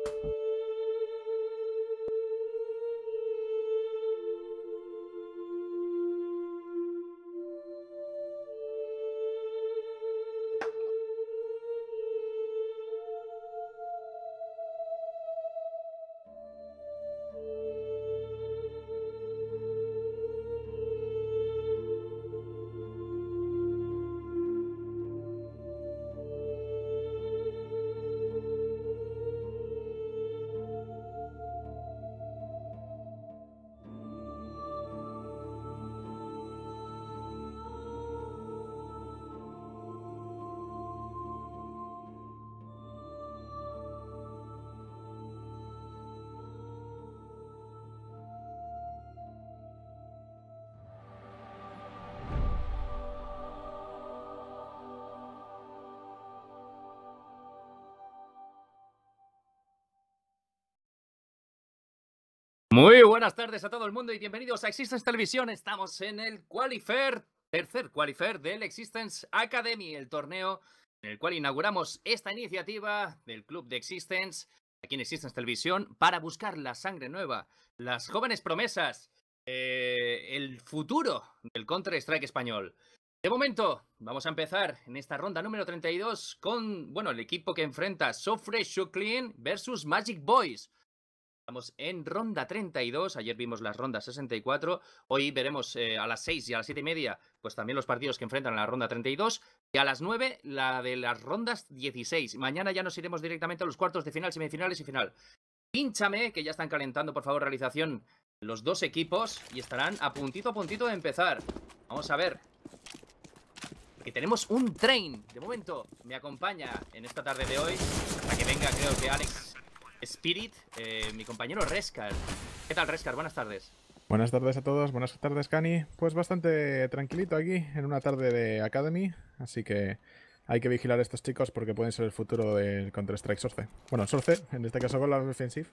Muy buenas tardes a todo el mundo y bienvenidos a Existence Televisión. Estamos en el tercer qualifier del Existence Academy, el torneo en el cual inauguramos esta iniciativa del club de Existence, aquí en Existence Televisión, para buscar la sangre nueva, las jóvenes promesas, el futuro del Counter-Strike español. De momento, vamos a empezar en esta ronda número 32 con, el equipo que enfrenta SoFresh ShoClean versus Magic Boys. Estamos en ronda 32, ayer vimos las rondas 64, hoy veremos a las 6 y a las 7:30 pues también los partidos que enfrentan a la ronda 32 y a las 9 la de las rondas 16. Mañana ya nos iremos directamente a los cuartos de final, semifinales y final. Pínchame, que ya están calentando, por favor, realización, los dos equipos y estarán a puntito de empezar. Vamos a ver. Que tenemos un train, de momento me acompaña en esta tarde de hoy, hasta que venga creo que Alex Spirit, mi compañero Rescar. ¿Qué tal, Rescar? Buenas tardes. Buenas tardes a todos, buenas tardes, Cani. Pues bastante tranquilito aquí, en una tarde de Academy, así que hay que vigilar a estos chicos porque pueden ser el futuro del Counter-Strike Source. Bueno, Source, en este caso con la Offensive.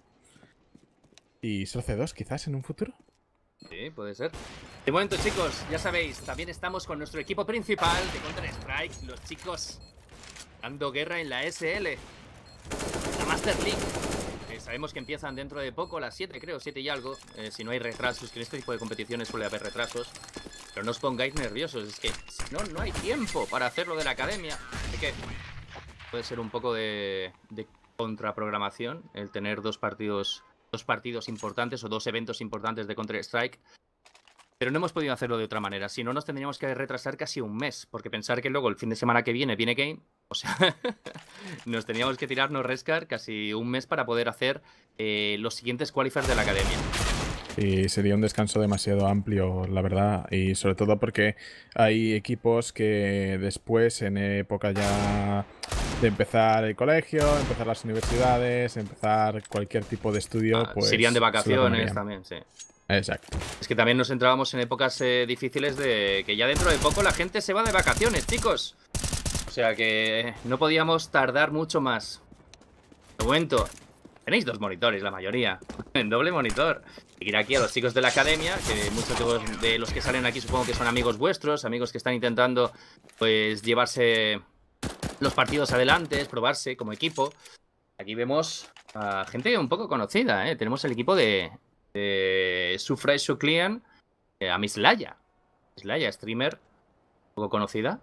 Y Source 2, quizás, en un futuro. Sí, puede ser. De momento, chicos, ya sabéis, también estamos con nuestro equipo principal de Counter-Strike, los chicos dando guerra en la SL, la Master League. Sabemos que empiezan dentro de poco, a las 7, creo, 7 y algo. Si no hay retrasos, que en este tipo de competiciones suele haber retrasos. Pero no os pongáis nerviosos, es que si no hay tiempo para hacerlo de la academia. Así que puede ser un poco de contraprogramación el tener dos partidos importantes o dos eventos importantes de Counter-Strike. Pero no hemos podido hacerlo de otra manera. Si no, nos tendríamos que retrasar casi un mes. Porque pensar que luego el fin de semana que viene Game, o sea, nos teníamos que tirarnos Rescar casi un mes para poder hacer los siguientes qualifiers de la academia. Y sería un descanso demasiado amplio, la verdad. Y sobre todo porque hay equipos que después, en época ya de empezar el colegio, empezar las universidades, empezar cualquier tipo de estudio, pues se irían de vacaciones también, sí. Exacto. Es que también nos entrábamos en épocas difíciles de que ya dentro de poco la gente se va de vacaciones, chicos. O sea que no podíamos tardar mucho más. De momento, tenéis dos monitores, la mayoría. En doble monitor. Seguir aquí a los chicos de la academia, que muchos de los que salen aquí supongo que son amigos vuestros, amigos que están intentando pues llevarse los partidos adelante, probarse como equipo. Aquí vemos a gente un poco conocida, ¿eh? Tenemos el equipo de SoFresh ShoClean, a Miss Laia. Miss Laia, streamer un poco conocida.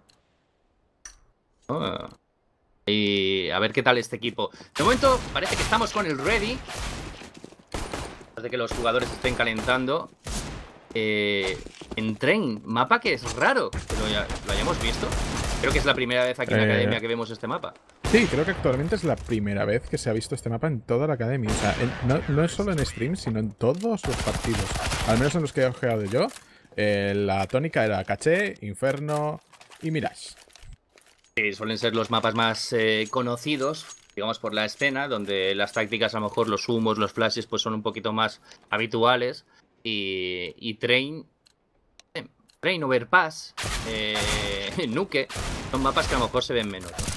Y a ver qué tal este equipo. De momento parece que estamos con el ready. Después de que los jugadores estén calentando. En Train, mapa que es raro que lo hayamos visto. Creo que es la primera vez aquí en la academia que vemos este mapa. Sí, creo que actualmente es la primera vez que se ha visto este mapa en toda la academia. O sea, no es solo en stream, sino en todos los partidos. Al menos en los que he jugado yo. La tónica era Caché, Inferno y Mirage. Sí, suelen ser los mapas más conocidos, digamos, por la escena, donde las tácticas, a lo mejor los humos, los flashes, pues son un poquito más habituales. Y Train Overpass, Nuke, son mapas que a lo mejor se ven menos, ¿no?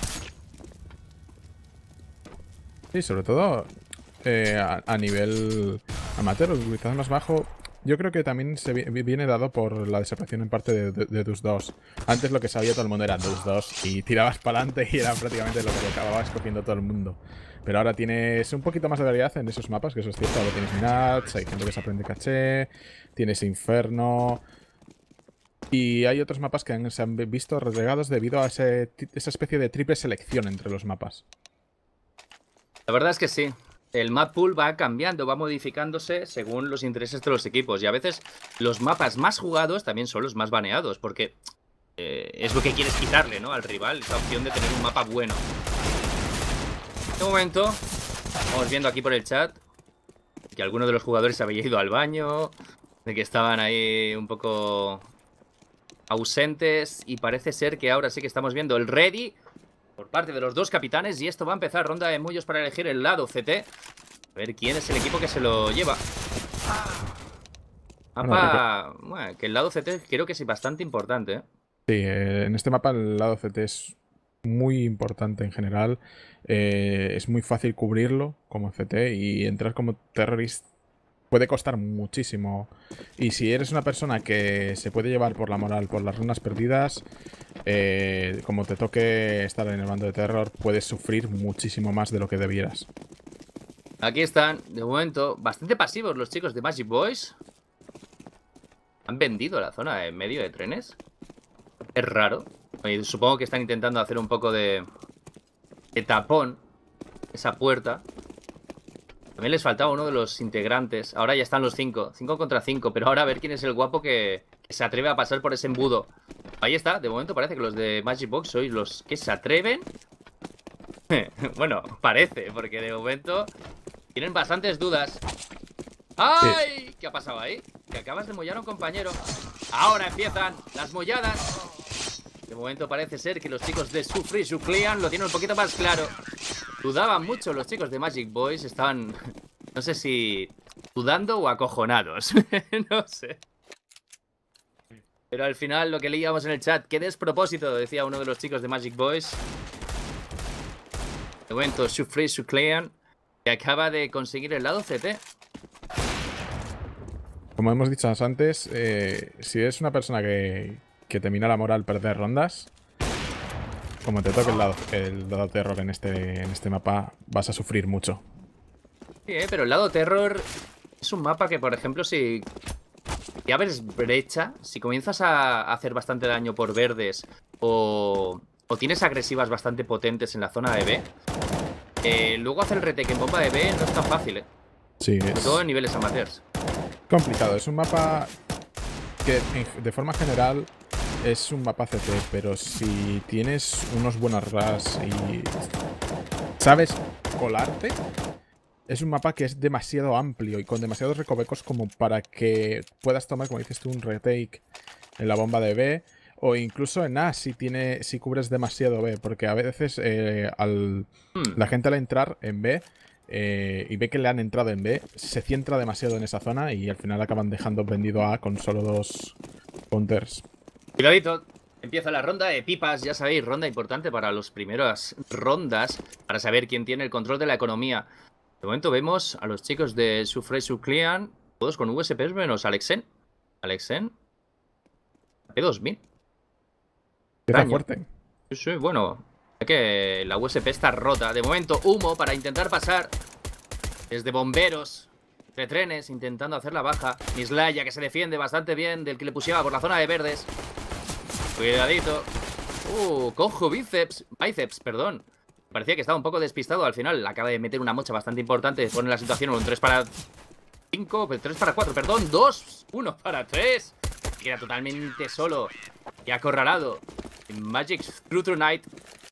Sí, sobre todo a nivel amateur, quizás más bajo, Yo creo que también viene dado por la desaparición en parte de Dus 2. Antes lo que sabía todo el mundo era Dus 2 y tirabas para adelante y era prácticamente lo que acababa escogiendo todo el mundo. Pero ahora tienes un poquito más de variedad en esos mapas, que eso es cierto. Ahora tienes Minats, hay gente que se aprende caché, tienes Inferno. Y hay otros mapas que se han visto relegados debido a esa especie de triple selección entre los mapas. La verdad es que sí. El map pool va cambiando, va modificándose según los intereses de los equipos. Y a veces los mapas más jugados también son los más baneados, porque es lo que quieres quitarle, ¿no?, al rival, esa opción de tener un mapa bueno. En este momento, vamos viendo aquí por el chat que alguno de los jugadores había ido al baño, de que estaban ahí un poco ausentes, y parece ser que ahora sí que estamos viendo el ready por parte de los dos capitanes, y esto va a empezar. Ronda de mullos para elegir el lado CT. A ver quién es el equipo que se lo lleva. Mapa, bueno, que el lado CT creo que es bastante importante, ¿eh? Sí, en este mapa el lado CT es muy importante en general. Es muy fácil cubrirlo como CT y entrar como terrorista puede costar muchísimo. Y si eres una persona que se puede llevar por la moral, por las runas perdidas, como te toque estar en el bando de terror, puedes sufrir muchísimo más de lo que debieras. Aquí están, de momento, bastante pasivos los chicos de Magic Boys. Han vendido la zona en medio de trenes. Es raro. Y supongo que están intentando hacer un poco de tapón esa puerta. También les faltaba uno de los integrantes. Ahora ya están los 5. 5 contra 5. Pero ahora a ver quién es el guapo que se atreve a pasar por ese embudo. Ahí está. De momento parece que los de Magic Box sois los que se atreven. Bueno, parece. Porque de momento tienen bastantes dudas. ¡Ay! Sí. ¿Qué ha pasado ahí? Que acabas de mollar a un compañero. Ahora empiezan las molladas. De momento parece ser que los chicos de Sufri Suclean lo tienen un poquito más claro. Dudaban mucho los chicos de Magic Boys. Estaban, no sé si dudando o acojonados. No sé. Pero al final lo que leíamos en el chat, qué despropósito, decía uno de los chicos de Magic Boys. De momento Sufri Suclean, que acaba de conseguir el lado CT. Como hemos dicho antes, si eres una persona que te mina la moral perder rondas, como te toque el lado terror en este mapa, vas a sufrir mucho. Sí, pero el lado terror es un mapa que, por ejemplo, si abres brecha, si comienzas a hacer bastante daño por verdes o tienes agresivas bastante potentes en la zona de B, luego hacer el retake en bomba de B no es tan fácil, ¿eh? Sí, sobre todo en niveles amateurs. Complicado, es un mapa que de forma general es un mapa CT, pero si tienes unos buenos rush y sabes colarte, es un mapa que es demasiado amplio y con demasiados recovecos como para que puedas tomar, como dices tú, un retake en la bomba de B o incluso en A si cubres demasiado B, porque a veces la gente al entrar en B y ve que le han entrado en B, se centra demasiado en esa zona y al final acaban dejando vendido A con solo 2 counters. Cuidadito, empieza la ronda de pipas, ya sabéis, ronda importante para las primeras rondas, para saber quién tiene el control de la economía. De momento vemos a los chicos de Sufre Suclean, todos con USPs menos Alexen. Alexen, P2000. Está fuerte. Sí, bueno, es que la USP está rota. De momento, humo para intentar pasar desde bomberos, de trenes, intentando hacer la baja. Mislaya, que se defiende bastante bien del que le pusiera por la zona de verdes. Cuidadito. Cojo bíceps, perdón. Parecía que estaba un poco despistado al final. Acaba de meter una mocha bastante importante. Pone la situación en un 3 para 5, 3 para 4, perdón, 2, 1 para 3. Queda totalmente solo y acorralado en Magic True Night.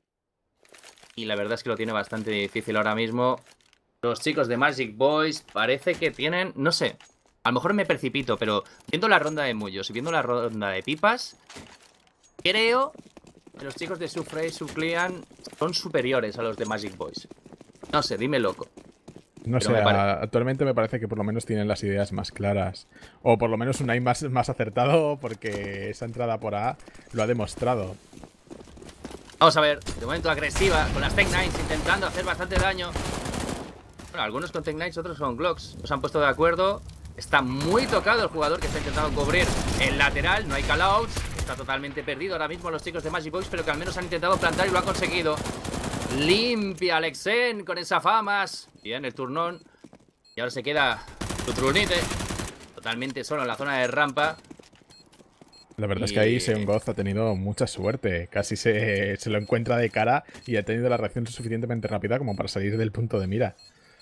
Y la verdad es que lo tiene bastante difícil ahora mismo. Los chicos de Magic Boys parece que tienen, no sé, a lo mejor me precipito, pero viendo la ronda de mullos y viendo la ronda de pipas, creo que los chicos de Sufre Suclean son superiores a los de Magic Boys. No sé, dime loco. No sé, actualmente me parece que por lo menos tienen las ideas más claras. O por lo menos un aim más acertado, porque esa entrada por A lo ha demostrado. Vamos a ver, de momento agresiva, con las Tech Nines intentando hacer bastante daño. Bueno, algunos con Tech Nines, otros con Glocks. Nos han puesto de acuerdo. Está muy tocado el jugador que está intentando cubrir el lateral. No hay callouts. Está totalmente perdido ahora mismo los chicos de Magic Boys, pero que al menos han intentado plantar y lo han conseguido. Limpia Alexen con esa famas. Bien, el turnón. Y ahora se queda Tutrunite totalmente solo en la zona de rampa. La verdad es que ahí Seongoz ha tenido mucha suerte. Casi se lo encuentra de cara y ha tenido la reacción suficientemente rápida como para salir del punto de mira.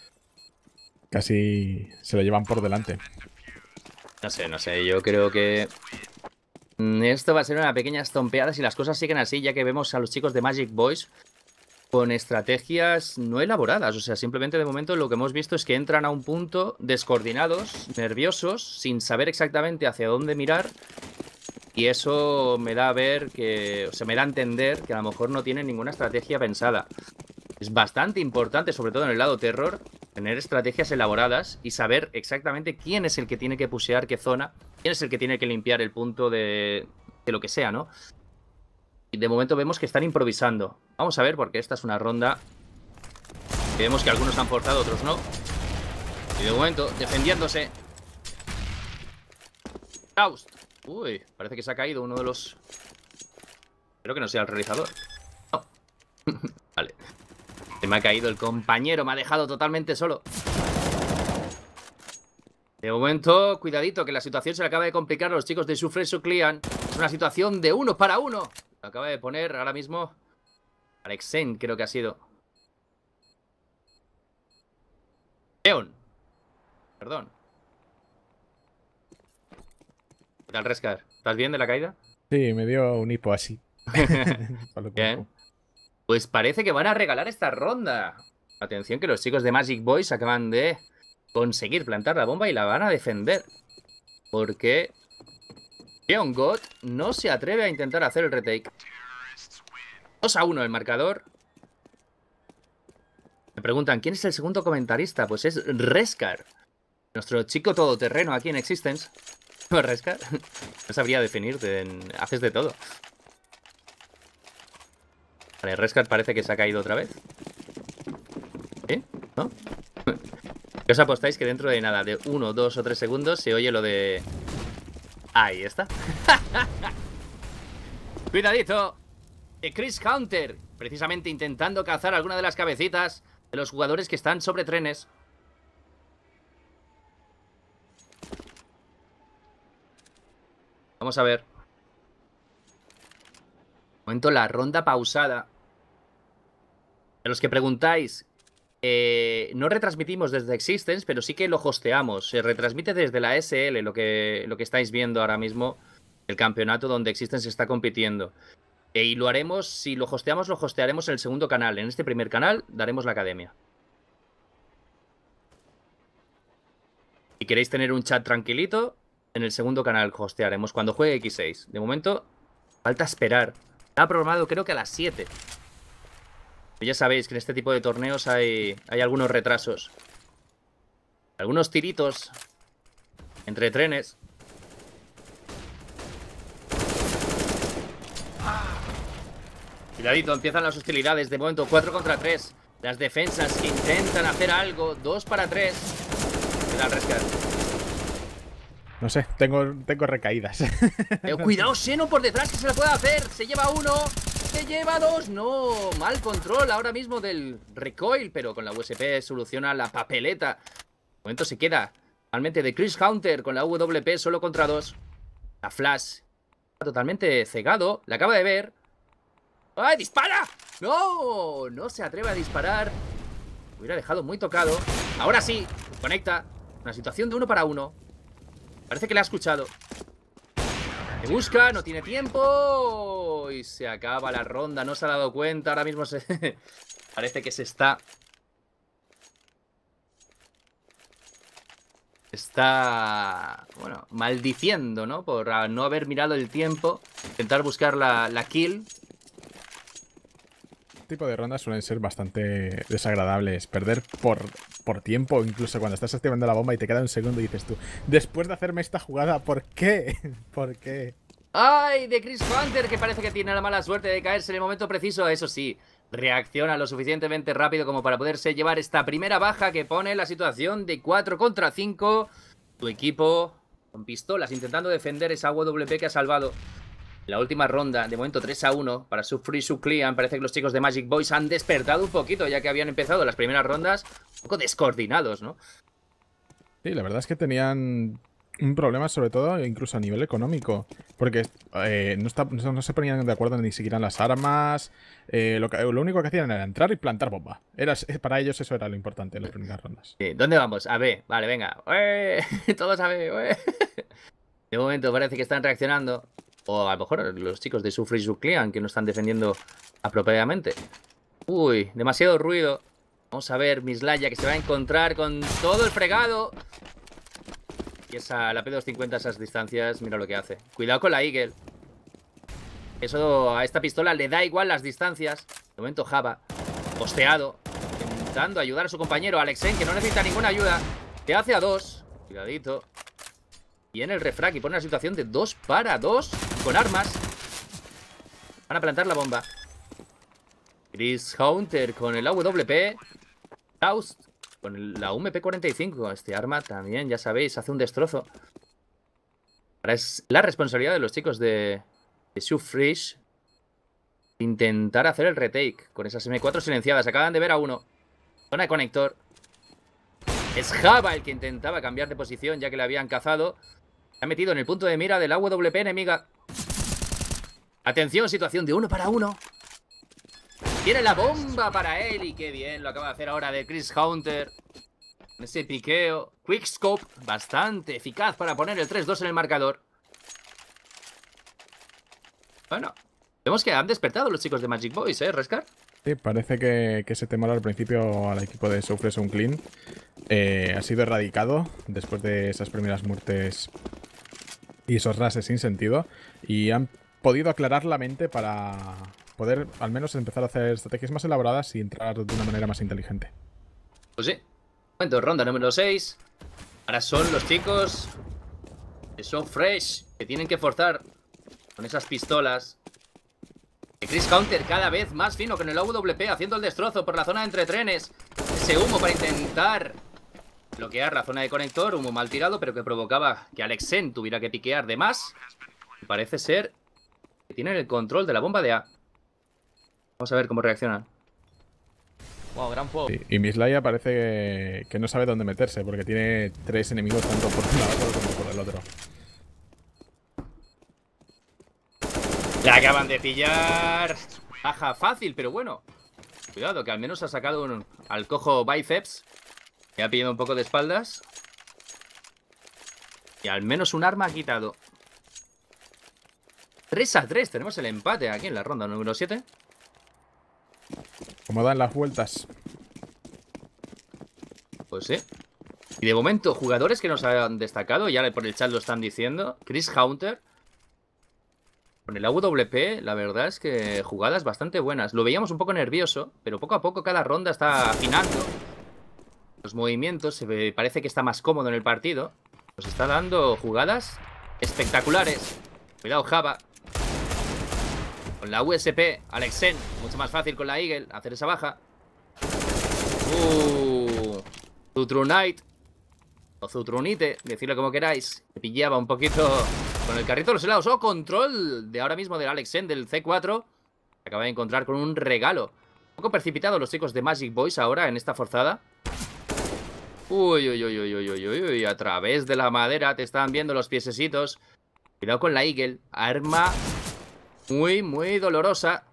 Casi se lo llevan por delante. No sé, yo creo que esto va a ser una pequeña estompeada si las cosas siguen así, ya que vemos a los chicos de Magic Boys con estrategias no elaboradas. O sea, simplemente de momento lo que hemos visto es que entran a un punto descoordinados, nerviosos, sin saber exactamente hacia dónde mirar. Y eso me da a ver que, o sea, me da a entender que a lo mejor no tienen ninguna estrategia pensada. Es bastante importante, sobre todo en el lado terror, tener estrategias elaboradas y saber exactamente quién es el que tiene que pushear qué zona, quién es el que tiene que limpiar el punto de lo que sea, ¿no? Y de momento vemos que están improvisando. Vamos a ver, porque esta es una ronda que vemos que algunos han forzado, otros no. Y de momento, defendiéndose. Faust. Uy, parece que se ha caído uno de los... Espero que no sea el realizador. No. Vale. Se me ha caído el compañero, me ha dejado totalmente solo. De momento, cuidadito, que la situación se le acaba de complicar a los chicos de Sufreso Clean. Es una situación de 1 para 1. Lo acaba de poner ahora mismo Alexen, creo que ha sido. Leon. Perdón. ¿Qué tal, Rescar? ¿Estás bien de la caída? Sí, me dio un hipo así. Bien. Pues parece que van a regalar esta ronda. Atención que los chicos de Magic Boys acaban de conseguir plantar la bomba y la van a defender. Porque Leon God no se atreve a intentar hacer el retake. 2-1 el marcador. Me preguntan, ¿quién es el segundo comentarista? Pues es Rescar, nuestro chico todoterreno aquí en Existence. ¿No, Rescar? No sabría definirte, haces de todo. Vale, Rescar parece que se ha caído otra vez. ¿Sí? ¿No? ¿Qué os apostáis que dentro de nada, de 1, 2 o 3 segundos se oye lo de... Ahí está. Cuidadito. Chris Hunter, precisamente intentando cazar alguna de las cabecitas de los jugadores que están sobre trenes. Vamos a ver. Momento la ronda pausada. De los que preguntáis, no retransmitimos desde Existence, pero sí que lo hosteamos. Se retransmite desde la SL, lo que estáis viendo ahora mismo, el campeonato donde Existence está compitiendo. Y lo haremos, si lo hostearemos en el segundo canal. En este primer canal daremos la academia. Si queréis tener un chat tranquilito, en el segundo canal hostearemos cuando juegue X6. De momento, falta esperar. Está programado creo que a las 7. Pero ya sabéis que en este tipo de torneos hay algunos retrasos. Algunos tiritos entre trenes. Cuidadito, empiezan las hostilidades. De momento 4 contra 3. Las defensas que intentan hacer algo. 2 para 3. ¿Qué tal, Rescar? No sé, tengo recaídas. Cuidado, Xeno por detrás, que se la puede hacer. Se lleva 1, se lleva 2. No, mal control ahora mismo del recoil, pero con la USP soluciona la papeleta. De momento se queda realmente de Chris Hunter con la UWP solo contra 2. La Flash está totalmente cegado, la acaba de ver. ¡Ay, dispara! ¡No! No se atreve a disparar. Me hubiera dejado muy tocado. Ahora sí, conecta. Una situación de 1 para 1. Parece que le ha escuchado. Le busca, no tiene tiempo. Y se acaba la ronda, no se ha dado cuenta. Ahora mismo se... parece que se está... bueno, maldiciendo, ¿no? Por no haber mirado el tiempo. Intentar buscar la kill. Este tipo de rondas suelen ser bastante desagradables. Perder por tiempo, incluso cuando estás activando la bomba y te queda un segundo y dices tú, después de hacerme esta jugada, ¿por qué? ¿Por qué? ¡Ay! De Chris Hunter, que parece que tiene la mala suerte de caerse en el momento preciso. Eso sí, reacciona lo suficientemente rápido como para poderse llevar esta primera baja que pone la situación de 4 contra 5. Tu equipo con pistolas intentando defender esa AWP que ha salvado la última ronda. De momento 3-1 para Subfreeze, Subclean. Parece que los chicos de Magic Boys han despertado un poquito, ya que habían empezado las primeras rondas un poco descoordinados, ¿no? Sí, la verdad es que tenían un problema, sobre todo incluso a nivel económico, porque no se ponían de acuerdo ni siquiera en las armas. Lo único que hacían era entrar y plantar bomba. Para ellos eso era lo importante en las primeras rondas. Sí, ¿dónde vamos? A B. Vale, venga. Todos a B. De momento parece que están reaccionando. O a lo mejor los chicos de Subfreeze, Subclean, que no están defendiendo apropiadamente. Uy, demasiado ruido. Vamos a ver Mislaya, que se va a encontrar con todo el fregado. Y la P250 a esas distancias, mira lo que hace. Cuidado con la Eagle. Eso a esta pistola le da igual las distancias. De momento Java, posteado, intentando ayudar a su compañero Alexen, que no necesita ninguna ayuda. Te hace a 2. Cuidadito. Y en el refrag y pone una situación de 2 para 2 con armas. Van a plantar la bomba. Chris Hunter con el AWP. Faust con la UMP-45. Este arma también, ya sabéis, hace un destrozo. Ahora es la responsabilidad de los chicos de Subfreeze intentar hacer el retake con esas M4 silenciadas. Acaban de ver a uno. Zona de conector. Es Java el que intentaba cambiar de posición, ya que le habían cazado. Se ha metido en el punto de mira del AWP enemiga. Atención, situación de 1 para 1. Tiene la bomba para él y qué bien lo acaba de hacer ahora de Chris Hunter. Con ese piqueo. Quickscope, bastante eficaz para poner el 3-2 en el marcador. Bueno, vemos que han despertado los chicos de Magic Boys, Rescar. Sí, parece que ese temor al principio al equipo de Subfreeze, Subclean ha sido erradicado después de esas primeras muertes y esos rases sin sentido. Y han podido aclarar la mente para poder al menos empezar a hacer estrategias más elaboradas y entrar de una manera más inteligente. Pues sí. Momento, ronda número 6. Ahora son los chicos de Subfreeze que tienen que forzar con esas pistolas. Chris Hunter cada vez más fino con el AWP, haciendo el destrozo por la zona de entre trenes. Ese humo para intentar bloquear la zona de conector. Humo mal tirado, pero que provocaba que Alexen tuviera que piquear de más. Y parece ser que tienen el control de la bomba de A. Vamos a ver cómo reaccionan. Wow, gran fuego. Sí, y Mislaya parece que no sabe dónde meterse, porque tiene 3 enemigos tanto por un lado como por el otro. La acaban de pillar. Baja fácil, pero bueno. Cuidado, que al menos ha sacado al cojo Biceps. Que ha pillado un poco de espaldas. Y al menos un arma ha quitado. 3-3. Tenemos el empate aquí en la ronda número 7. Como dan las vueltas. Pues sí. Y de momento, jugadores que nos han destacado, ya por el chat lo están diciendo. Chris Hunter. Con el AWP, la verdad es que jugadas bastante buenas. Lo veíamos un poco nervioso, pero poco a poco cada ronda está afinando los movimientos. Parece que está más cómodo en el partido. Nos está dando jugadas espectaculares. Cuidado, Java. Con la USP, Alexen. Mucho más fácil con la Eagle hacer esa baja. Zutrunite. O Zutrunite, decirlo como queráis. Que pillaba un poquito con el carrito de los helados. Control de ahora mismo del Alexen, del C4. Se acaba de encontrar con un regalo. Un poco precipitado los chicos de Magic Boys ahora en esta forzada. Uy. A través de la madera te están viendo los piececitos. Cuidado con la Eagle. Arma muy dolorosa.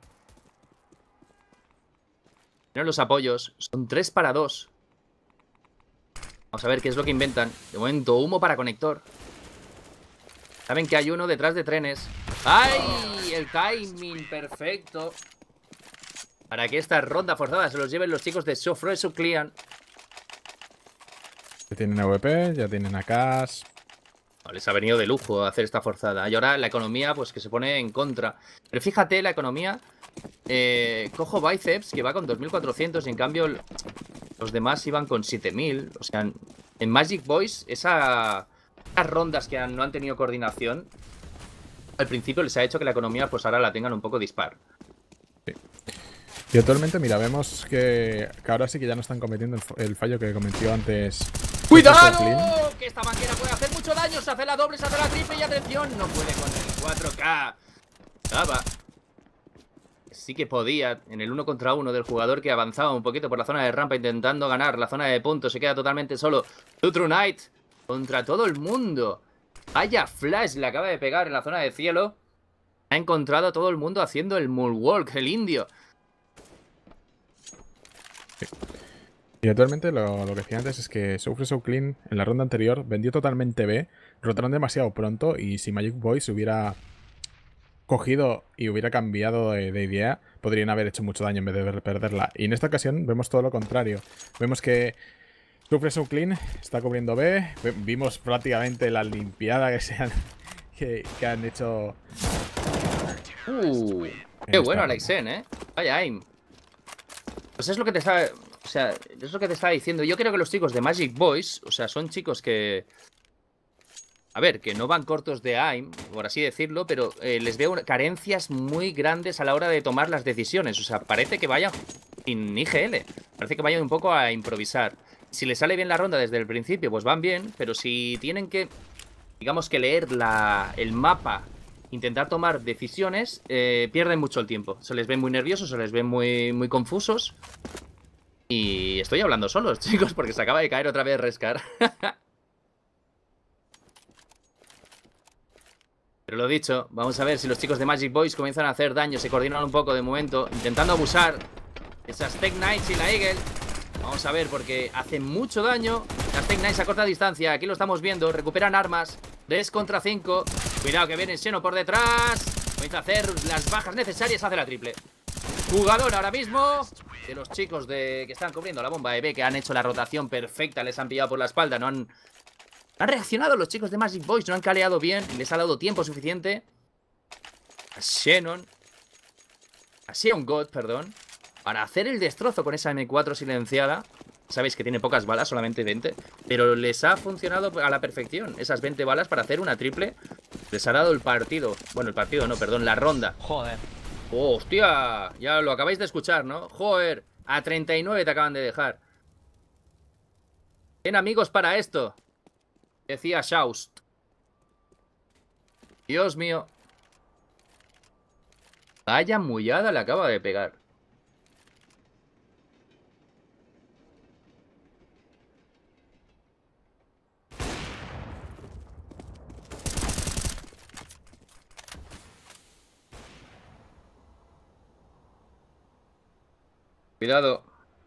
Miren los apoyos. Son 3 para 2. Vamos a ver qué es lo que inventan. De momento, humo para conector. Saben que hay uno detrás de trenes. ¡Ay! El timing perfecto para que esta ronda forzada se los lleven los chicos de Subfreeze, Subclean. Ya tienen AWP, ya tienen AKs. Les ha venido de lujo hacer esta forzada. Y ahora la economía, pues que se pone en contra. Pero fíjate, la economía. Cojo Biceps, que va con 2400. Y en cambio, los demás iban con 7000. O sea, en Magic Boys, esas rondas que no han tenido coordinación, al principio les ha hecho que la economía, pues ahora la tengan un poco dispar. Sí. Y actualmente, mira, vemos que ahora sí que ya no están cometiendo el fallo que cometió antes ¡Cuidado! Que esta banquera puede hacer mucho daño. Se hace la doble, se hace la triple y atención. No puede con el 4K. Estaba. Sí que podía. En el 1 contra 1 del jugador que avanzaba un poquito por la zona de rampa intentando ganar la zona de puntos. Se queda totalmente solo. True Knight contra todo el mundo. Vaya flash le acaba de pegar en la zona de cielo. Ha encontrado a todo el mundo haciendo el moonwalk, el indio. Y actualmente lo que decía antes es que So Free So Clean en la ronda anterior vendió totalmente B, rotaron demasiado pronto y si Magic Boy se hubiera cogido y hubiera cambiado de idea, podrían haber hecho mucho daño en vez de perderla. Y en esta ocasión vemos todo lo contrario. Vemos que So Free So Clean está cubriendo B, vimos prácticamente la limpiada que han hecho. Qué bueno Alexen, Vaya aim. Pues es lo que te estaba... O sea, es lo que te estaba diciendo. Yo creo que los chicos de Magic Boys, o sea, son chicos que... A ver, que no van cortos de aim, por así decirlo, pero les veo carencias muy grandes a la hora de tomar las decisiones. O sea, parece que vayan sin IGL. Parece que vayan un poco a improvisar. Si les sale bien la ronda desde el principio, pues van bien. Pero si tienen que, digamos que leer el mapa, intentar tomar decisiones, pierden mucho el tiempo. Se les ven muy nerviosos, se les ven muy confusos. Y estoy hablando solos, chicos, porque se acaba de caer otra vez Rescar. Pero lo dicho, vamos a ver si los chicos de Magic Boys comienzan a hacer daño, se coordinan un poco de momento, intentando abusar esas Tech Knights y la Eagle. Vamos a ver, porque hacen mucho daño las Tech Knights a corta distancia. Aquí lo estamos viendo, recuperan armas. 3 contra 5. Cuidado que viene Xeno por detrás. Comienza a hacer las bajas necesarias, hace la triple. Jugador ahora mismo de los chicos que están cubriendo la bomba de B, que han hecho la rotación perfecta, les han pillado por la espalda, no han reaccionado los chicos de Magic Boys, no han caleado bien, les ha dado tiempo suficiente a Xeon God, perdón, para hacer el destrozo con esa M4 silenciada. Sabéis que tiene pocas balas, solamente 20, pero les ha funcionado a la perfección esas 20 balas para hacer una triple. Les ha dado el partido, bueno, el partido no, perdón, la ronda. Joder. Oh, hostia, ya lo acabáis de escuchar, ¿no? Joder, a 39 te acaban de dejar. Ten amigos para esto, decía Shaust. Dios mío. Vaya mullada le acaba de pegar. Cuidado.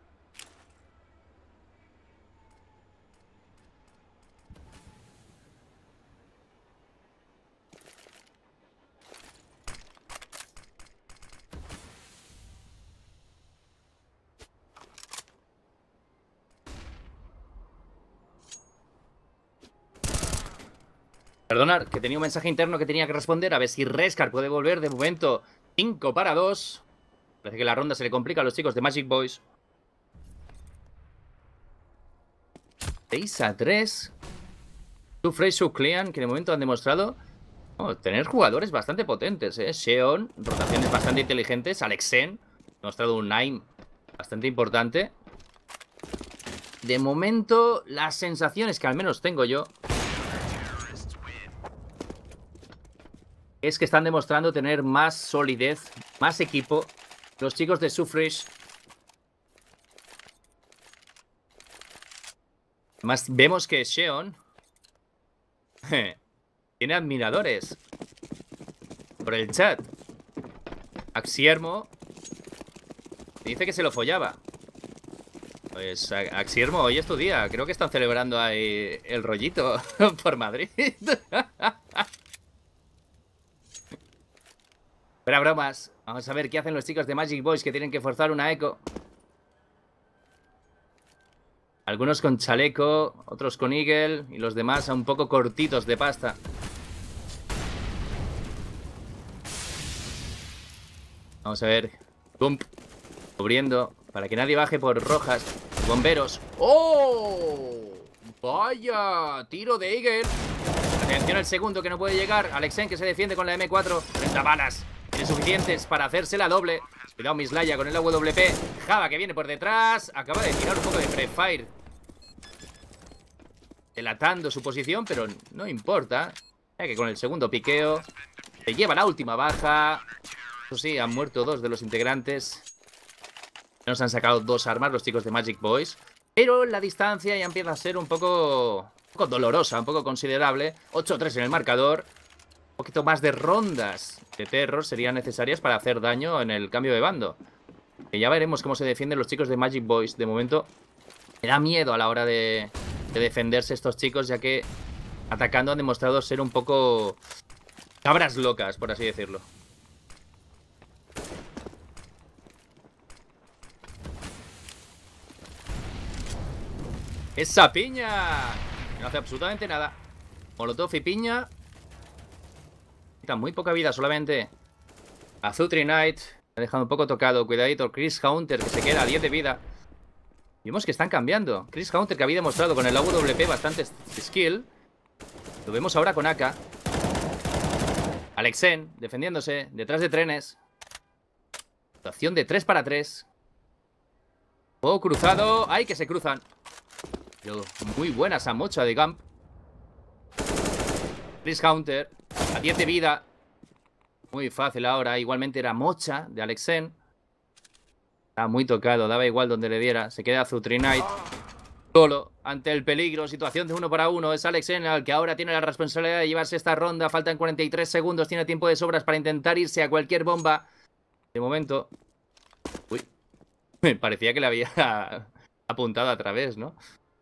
Perdonad, que tenía un mensaje interno que tenía que responder. A ver si Rescar puede volver. De momento, 5 para 2. Parece que la ronda se le complica a los chicos de Magic Boys. 6 a 3. Two Fresh Clean, que de momento han demostrado tener jugadores bastante potentes, Xeon, rotaciones bastante inteligentes. Alexen, ha demostrado un aim bastante importante. De momento, las sensaciones que al menos tengo yo es que están demostrando tener más solidez, más equipo. Los chicos de Suffrage. Además, vemos que Xeon tiene admiradores por el chat. Axiermo dice que se lo follaba. Pues Axiermo, hoy es tu día. Creo que están celebrando ahí el rollito por Madrid. Pero bromas. Vamos a ver qué hacen los chicos de Magic Boys, que tienen que forzar una eco. Algunos con chaleco, otros con Eagle y los demás un poco cortitos de pasta. Vamos a ver. Pump. Cubriendo para que nadie baje por rojas. Bomberos. ¡Oh! ¡Vaya! Tiro de Eagle. Atención al segundo que no puede llegar. Alexen que se defiende con la M4. 30 balas. Tiene suficientes para hacerse la doble. Cuidado Mislaya con el AWP. Java que viene por detrás. Acaba de tirar un poco de prefire. delatando su posición, pero no importa. Ya que con el segundo piqueo se lleva la última baja. Eso sí, han muerto 2 de los integrantes. Nos han sacado 2 armas los chicos de Magic Boys. Pero la distancia ya empieza a ser un poco dolorosa, un poco considerable. 8-3 en el marcador. Un poquito más de rondas de terror serían necesarias para hacer daño en el cambio de bando. Que ya veremos cómo se defienden los chicos de Magic Boys. De momento me da miedo a la hora de defenderse estos chicos, ya que atacando han demostrado ser un poco cabras locas, por así decirlo. ¡Esa piña! No hace absolutamente nada. Molotov y piña. Quita muy poca vida solamente. Azutri Knight ha dejado un poco tocado. Cuidadito, Chris Hunter, que se queda a 10 de vida. Vemos que están cambiando. Chris Hunter, que había demostrado con el AWP bastante skill. Lo vemos ahora con AK. Alexen, defendiéndose, detrás de trenes. Situación de 3 para 3. Juego cruzado. ¡Ay, que se cruzan! Pero muy buena esa mocha de Gump. Chris Hunter, a 10 de vida. Muy fácil ahora. Igualmente era mocha de Alexen. Está muy tocado, daba igual donde le diera. Se queda Azutri Knight solo ante el peligro. Situación de 1 para 1. Es Alexen el que ahora tiene la responsabilidad de llevarse esta ronda. Faltan 43 segundos. Tiene tiempo de sobras para intentar irse a cualquier bomba. De momento. Uy. Me parecía que le había apuntado a través, ¿no?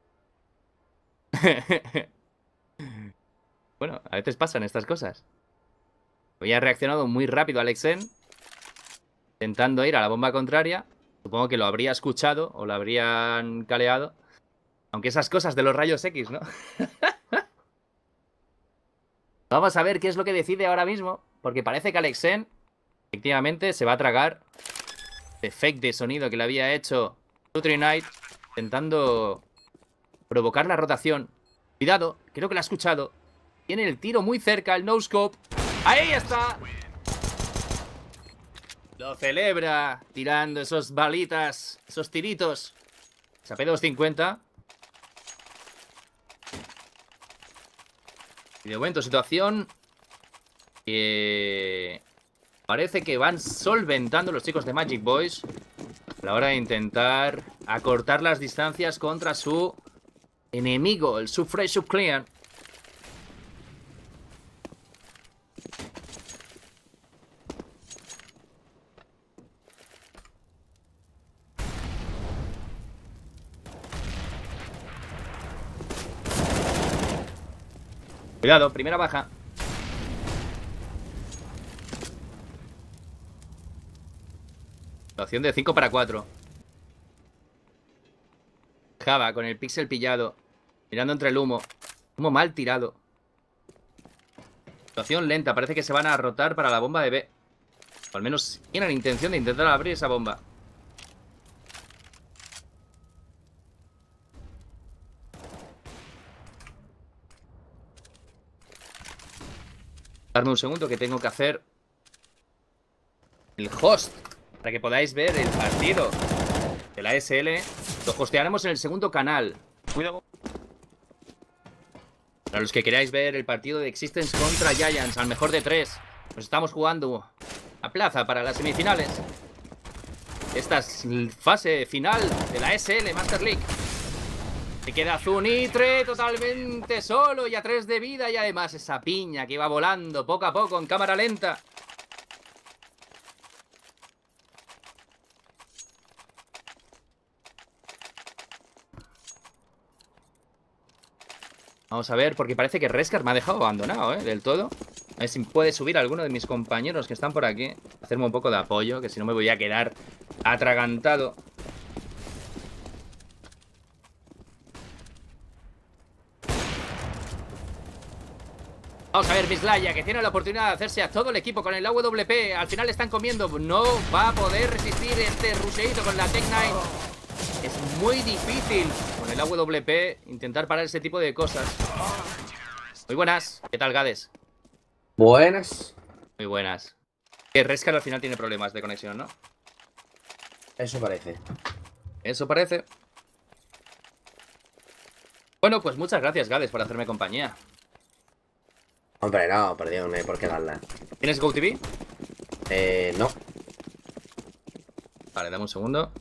Bueno, a veces pasan estas cosas. Había reaccionado muy rápido Alexen, intentando ir a la bomba contraria. Supongo que lo habría escuchado o lo habrían caleado. Aunque esas cosas de los rayos X, ¿no? Vamos a ver qué es lo que decide ahora mismo. Porque parece que Alexen efectivamente se va a tragar el fake de sonido que le había hecho Azutri Knight, intentando provocar la rotación. Cuidado, creo que lo ha escuchado. Tiene el tiro muy cerca, el no-scope. ¡Ahí está! Lo celebra, tirando esos balitas, esos tiritos. AP250. Y de momento, situación que parece que van solventando los chicos de Magic Boys a la hora de intentar acortar las distancias contra su enemigo, el Subfresh Subclean. Cuidado, primera baja. Situación de 5 para 4. Java con el pixel pillado. Mirando entre el humo. Humo mal tirado. Situación lenta. Parece que se van a rotar para la bomba de B. O al menos tienen intención de intentar abrir esa bomba. Darme un segundo que tengo que hacer el host para que podáis ver el partido de la SL. Lo hostearemos en el segundo canal. Cuidado. Para los que queráis ver el partido de Existence contra Giants, al mejor de 3. Nos estamos jugando a plaza para las semifinales. Esta es la fase final de la SL Master League. Se queda Zunitre totalmente solo y a 3 de vida. Y además esa piña que iba volando poco a poco en cámara lenta. Vamos a ver, porque parece que Reskar me ha dejado abandonado, del todo. A ver si puede subir a alguno de mis compañeros que están por aquí. Hacerme un poco de apoyo, que si no me voy a quedar atragantado. Vamos a ver, Bislaya, que tiene la oportunidad de hacerse a todo el equipo con el AWP. Al final están comiendo. No va a poder resistir este rusheito con la Tech-9. Es muy difícil con el AWP intentar parar ese tipo de cosas. Muy buenas. ¿Qué tal, Gades? Buenas. Muy buenas. Que Reskar al final tiene problemas de conexión, ¿no? Eso parece. Eso parece. Bueno, pues muchas gracias, Gades, por hacerme compañía. Hombre, no, perdido, no hay por qué darle. ¿Tienes GoTV? No. Vale, dame un segundo.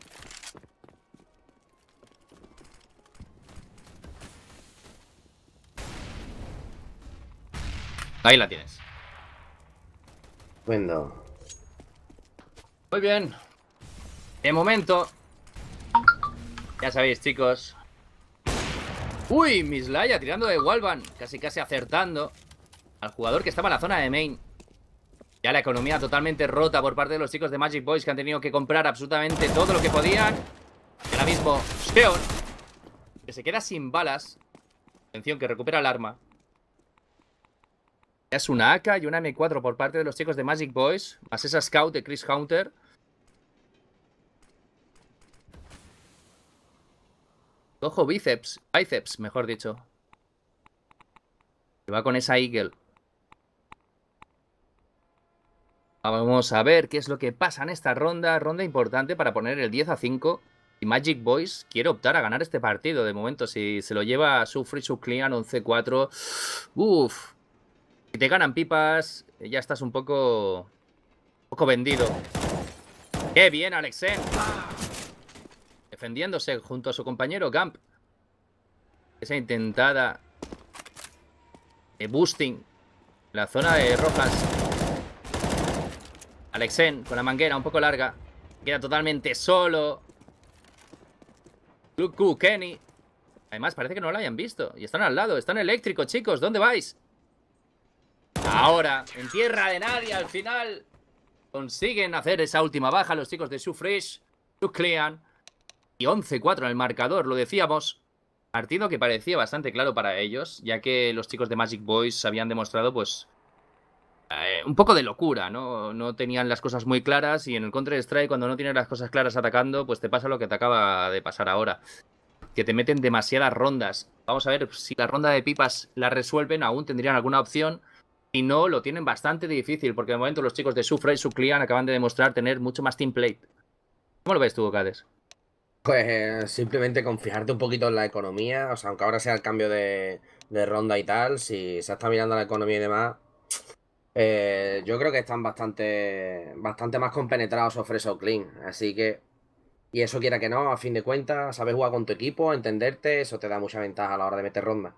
Ahí la tienes. Windows. Muy bien. De momento, ya sabéis, chicos. Uy, Mislaya tirando de Wallbang, casi acertando al jugador que estaba en la zona de main. Ya la economía totalmente rota por parte de los chicos de Magic Boys, que han tenido que comprar absolutamente todo lo que podían. Y ahora mismo, Sheon, que se queda sin balas. Atención, que recupera el arma. Ya es una AK y una M4 por parte de los chicos de Magic Boys, más esa Scout de Chris Hunter. Ojo, bíceps, mejor dicho. Que va con esa Eagle. Vamos a ver qué es lo que pasa en esta ronda. Ronda importante para poner el 10-5. Y Magic Boys quiere optar a ganar este partido. De momento, si se lo lleva Sufri, Suclean 11-4. Uff. Si te ganan pipas, ya estás un poco vendido. ¡Qué bien, Alexen! Defendiéndose junto a su compañero Gamp. Esa intentada de boosting en la zona de rojas. Alexen con la manguera un poco larga. Queda totalmente solo. Luku, Kenny. Además parece que no lo hayan visto. Y están al lado, están eléctricos, chicos. ¿Dónde vais? Ahora, en tierra de nadie, al final consiguen hacer esa última baja los chicos de Sufresh, Suclean. Y 11-4 en el marcador, lo decíamos. Partido que parecía bastante claro para ellos, ya que los chicos de Magic Boys habían demostrado, pues, un poco de locura, ¿no? No tenían las cosas muy claras y en el Counter-Strike, cuando no tienes las cosas claras atacando, pues te pasa lo que te acaba de pasar ahora. Que te meten demasiadas rondas. Vamos a ver si la ronda de pipas la resuelven, aún tendrían alguna opción. Si no, lo tienen bastante difícil, porque de momento los chicos de Sufra y Suclean acaban de demostrar tener mucho más team plate. ¿Cómo lo ves tú, Gades? Pues simplemente con fijarte un poquito en la economía, o sea, aunque ahora sea el cambio de ronda y tal, si se está mirando la economía y demás, yo creo que están bastante más compenetrados Sofresa o Clean, así que, y eso quiera que no, a fin de cuentas, sabes jugar con tu equipo, entenderte, eso te da mucha ventaja a la hora de meter ronda.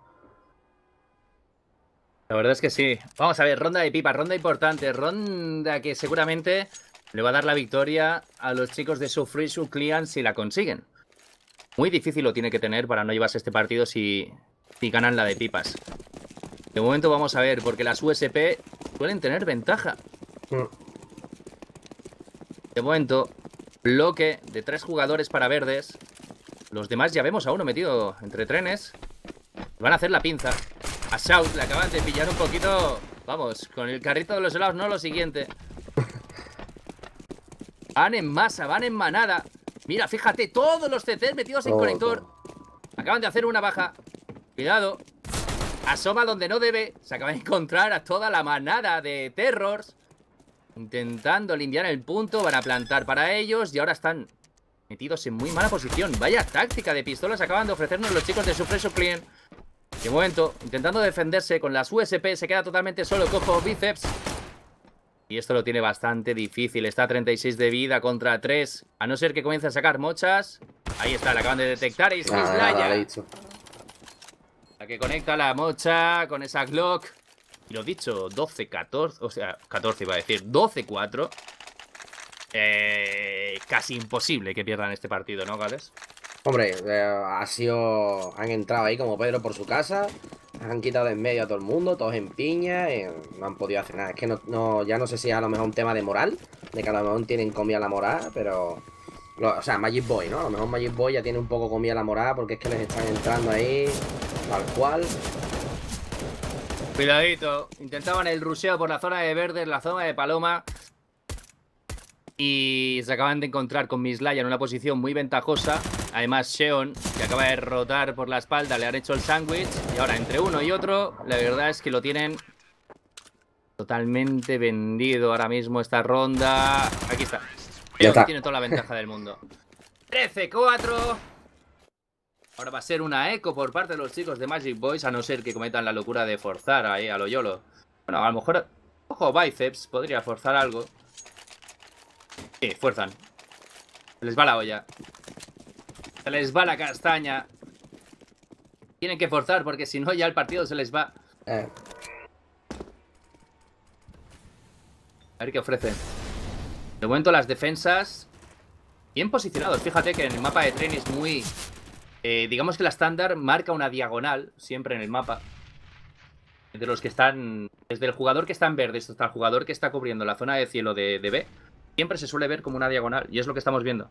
La verdad es que sí. Vamos a ver, ronda de pipa, ronda importante, ronda que seguramente le va a dar la victoria a los chicos de Sufri Suclean si la consiguen. Muy difícil lo tiene que tener para no llevarse este partido si ganan la de pipas. De momento vamos a ver, porque las USP suelen tener ventaja. De momento, bloque de 3 jugadores para verdes. Los demás ya vemos a uno metido entre trenes. Van a hacer la pinza. A Shout le acaban de pillar un poquito. Vamos, con el carrito de los helados, no lo siguiente. Van en masa, van en manada. Mira, fíjate, todos los CCs metidos en conector. Acaban de hacer una baja. Cuidado. Asoma donde no debe. Se acaba de encontrar a toda la manada de Terrors. Intentando limpiar el punto. Van a plantar para ellos. Y ahora están metidos en muy mala posición. Vaya táctica de pistolas acaban de ofrecernos los chicos de Suppressor Clean. De momento, intentando defenderse con las USP. Se queda totalmente solo. Cojo bíceps. Y esto lo tiene bastante difícil. Está a 36 de vida contra 3. A no ser que comience a sacar mochas. Ahí está, la acaban de detectar. Y Mislaya. La que conecta la mocha con esa Glock. Y lo dicho, 12-14. O sea, 14 iba a decir. 12-4. Casi imposible que pierdan este partido, ¿no, Gales? Hombre, han entrado ahí como Pedro por su casa. Han quitado de en medio a todo el mundo, todos en piña, y no han podido hacer nada. Es que ya no sé si es a lo mejor un tema de moral, de que a lo mejor tienen comida la moral, pero... o sea, Magic Boy, ¿no? A lo mejor Magic Boy ya tiene un poco comida la moral porque es que les están entrando ahí, tal cual. Cuidadito, intentaban el rusheo por la zona de verdes, la zona de paloma. Y se acaban de encontrar con Mislaya en una posición muy ventajosa. Además, Sheon, que acaba de rotar por la espalda, le han hecho el sándwich. Y ahora, entre uno y otro, la verdad es que lo tienen totalmente vendido ahora mismo esta ronda. Aquí está. Sheon tiene toda la ventaja del mundo. 13-4. Ahora va a ser una eco por parte de los chicos de Magic Boys, a no ser que cometan la locura de forzar ahí a lo YOLO. Bueno, a lo mejor... Ojo, Biceps podría forzar algo. Sí, fuerzan. Se les va la olla. Se les va la castaña. Tienen que forzar porque si no ya el partido se les va. A ver qué ofrecen. De momento las defensas bien posicionados. Fíjate que en el mapa de tren es muy... digamos que la estándar marca una diagonal siempre en el mapa. De los que están... Desde el jugador que está en verde hasta el jugador que está cubriendo la zona de cielo de B. Siempre se suele ver como una diagonal. Y es lo que estamos viendo.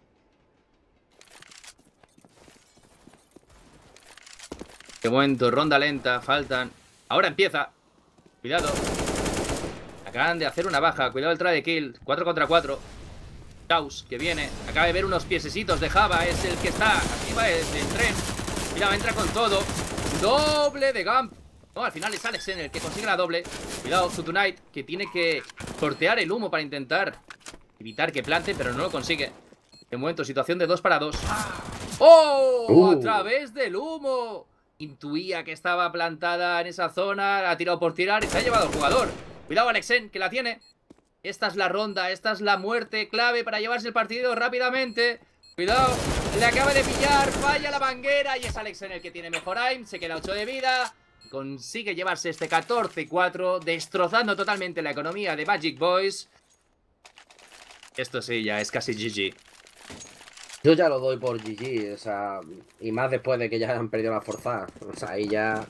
De momento, ronda lenta, faltan... Ahora empieza. Cuidado. Acaban de hacer una baja. Cuidado el try de kill. 4 contra 4. Chaos, que viene. Acaba de ver unos piececitos de Java. Es el que está arriba del tren. Mira, entra con todo. Doble de Gump. No, al final es Alex en el que consigue la doble. Cuidado, Tonight, que tiene que sortear el humo para intentar evitar que plante, pero no lo consigue. De momento, situación de 2 para 2. ¡Oh! A través del humo. Intuía que estaba plantada en esa zona. Ha tirado por tirar y se ha llevado el jugador. Cuidado, Alexen, que la tiene. Esta es la ronda, esta es la muerte clave para llevarse el partido rápidamente. Cuidado, le acaba de pillar, falla la manguera y es Alexen el que tiene mejor aim. Se queda 8 de vida. Consigue llevarse este 14-4, destrozando totalmente la economía de Magic Boys. Esto sí, ya es casi GG. Yo ya lo doy por GG, o sea, y más después de que ya han perdido la forzada. O sea, ahí ya...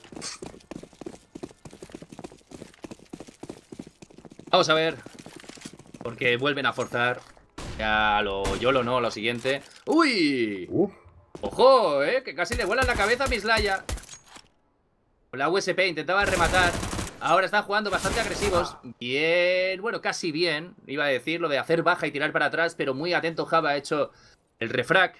Vamos a ver, porque vuelven a forzar. Ya lo YOLO no, lo siguiente. ¡Uy! ¡Ojo, que casi le vuela la cabeza a Mislaya! Con la USP intentaba rematar. Ahora están jugando bastante agresivos. Bien, bueno, casi bien. Iba a decir lo de hacer baja y tirar para atrás, pero muy atento Java ha hecho el refrag.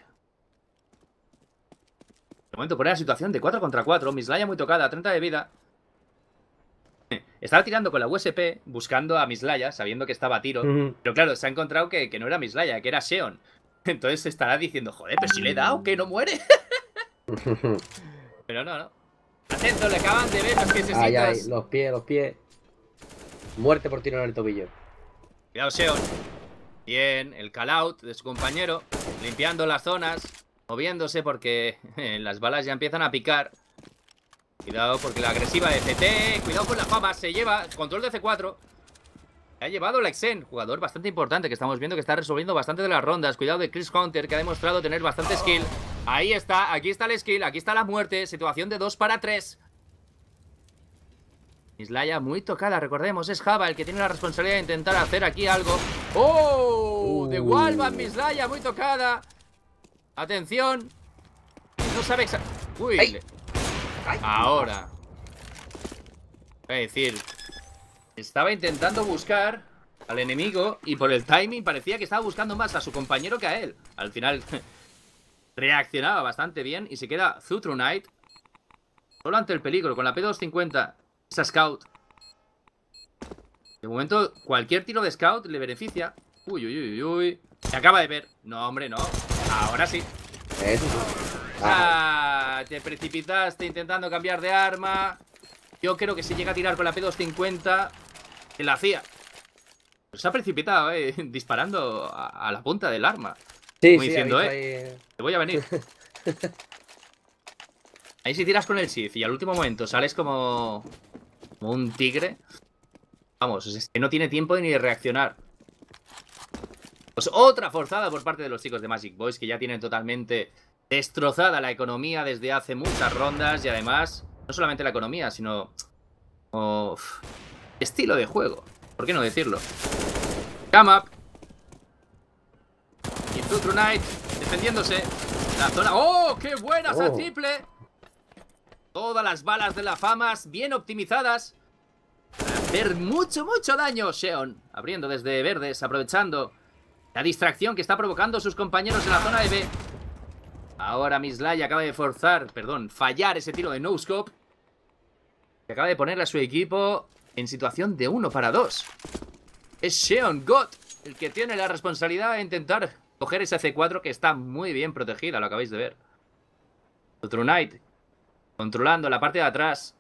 De momento pone la situación de 4 contra 4. Mislaya muy tocada, 30 de vida. Estaba tirando con la USP, buscando a Mislaya, sabiendo que estaba a tiro. Pero claro, se ha encontrado que no era Mislaya, que era Seon. Entonces se estará diciendo, joder, pero si le he dado, que no muere. Pero no. Atento, le acaban de ver los piececitos. Ay, los pies. Muerte por tiro en el tobillo. Cuidado, Seon. Bien, el call out de su compañero. Limpiando las zonas. Moviéndose porque las balas ya empiezan a picar. Cuidado porque la agresiva de CT. Cuidado con la fama. Se lleva control de C4. Se ha llevado Lexen, jugador bastante importante que estamos viendo que está resolviendo bastante de las rondas. Cuidado de Chris Hunter, que ha demostrado tener bastante skill. Ahí está, aquí está el skill, aquí está la muerte. Situación de 2 para 3. Mislaya muy tocada, recordemos, es Java el que tiene la responsabilidad de intentar hacer aquí algo. ¡Oh! De Walvan, Mislaya muy tocada. Atención. No sabe exactamente. Uy. ¡Ay! Ahora. Es decir, estaba intentando buscar al enemigo y por el timing parecía que estaba buscando más a su compañero que a él. Al final reaccionaba bastante bien y se queda Thutru Knight solo ante el peligro con la P250. Esa Scout. De momento, cualquier tiro de Scout le beneficia. Uy. Se acaba de ver. No, hombre, no. Ahora sí. Te precipitaste intentando cambiar de arma. Yo creo que si llega a tirar con la P250 se la hacía. Pero se ha precipitado, disparando a la punta del arma. Sí, como diciendo, te voy a venir. Ahí si tiras con el Sith y al último momento sales como un tigre. Vamos, es que no tiene tiempo ni de reaccionar. Pues otra forzada por parte de los chicos de Magic Boys, que ya tienen totalmente destrozada la economía desde hace muchas rondas. Y además, no solamente la economía, sino estilo de juego. ¿Por qué no decirlo? Come up. Y Thutru Knight defendiéndose. La zona... ¡Oh! ¡Qué buena esa triple! Todas las balas de la famas bien optimizadas para hacer mucho daño. Seon abriendo desde verdes, aprovechando la distracción que está provocando sus compañeros en la zona de B. Ahora Mislaya acaba de fallar ese tiro de no scope. Que acaba de ponerle a su equipo en situación de 1 para 2. Es Seon God el que tiene la responsabilidad de intentar coger ese C4 que está muy bien protegida, lo acabáis de ver. Otro Knight controlando la parte de atrás.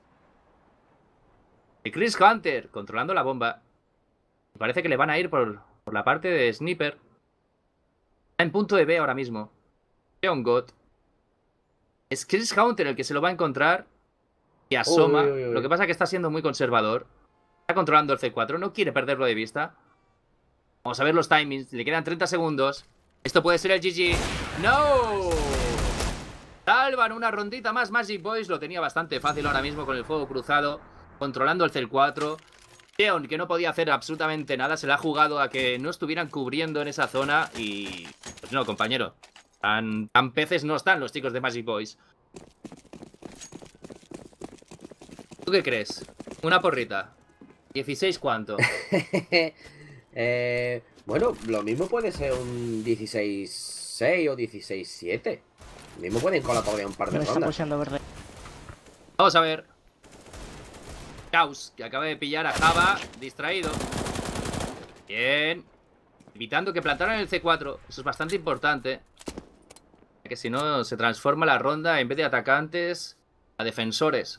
Y Chris Hunter controlando la bomba. Parece que le van a ir por la parte de Sniper. Está en punto de B ahora mismo. Leon God. Es Chris Hunter el que se lo va a encontrar. Y asoma. Lo que pasa es que está siendo muy conservador. Está controlando el C4. No quiere perderlo de vista. Vamos a ver los timings. Le quedan 30 segundos. Esto puede ser el GG. ¡No! Salvan una rondita más. Magic Boys lo tenía bastante fácil ahora mismo con el fuego cruzado. Controlando el C4. Theon, que no podía hacer absolutamente nada, se le ha jugado a que no estuvieran cubriendo en esa zona. Y... pues no, compañero. Tan peces no están los chicos de Magic Boys. ¿Tú qué crees? Una porrita. 16 ¿cuánto? Bueno, lo mismo puede ser un 16-6 o 16-7. Lo mismo pueden colar todavía un par de rondas. Vamos a ver. Caos, que acaba de pillar a Java, distraído. Bien. Evitando que plantaran el C4. Eso es bastante importante. Que si no, se transforma la ronda en vez de atacantes a defensores.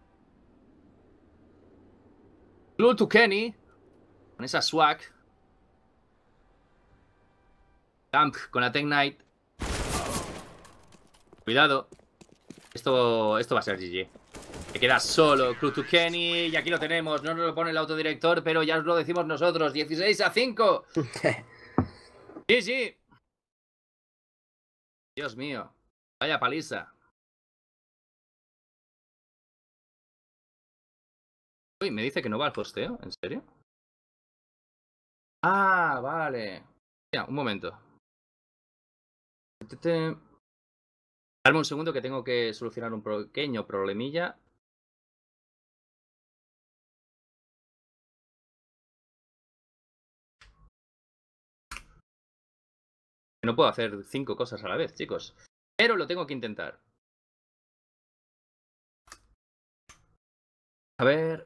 Blue to Kenny. Con esa swag. Camp con la Tech Knight. Cuidado. Esto va a ser GG. Se queda solo Blue to Kenny. Y aquí lo tenemos. No nos lo pone el autodirector, pero ya os lo decimos nosotros. 16-5. GG. Dios mío. Vaya paliza. Uy, me dice que no va al posteo. ¿En serio? Ah, vale. Ya, un momento. Dame un segundo que tengo que solucionar un pequeño problemilla. No puedo hacer 5 cosas a la vez, chicos. Pero lo tengo que intentar. A ver.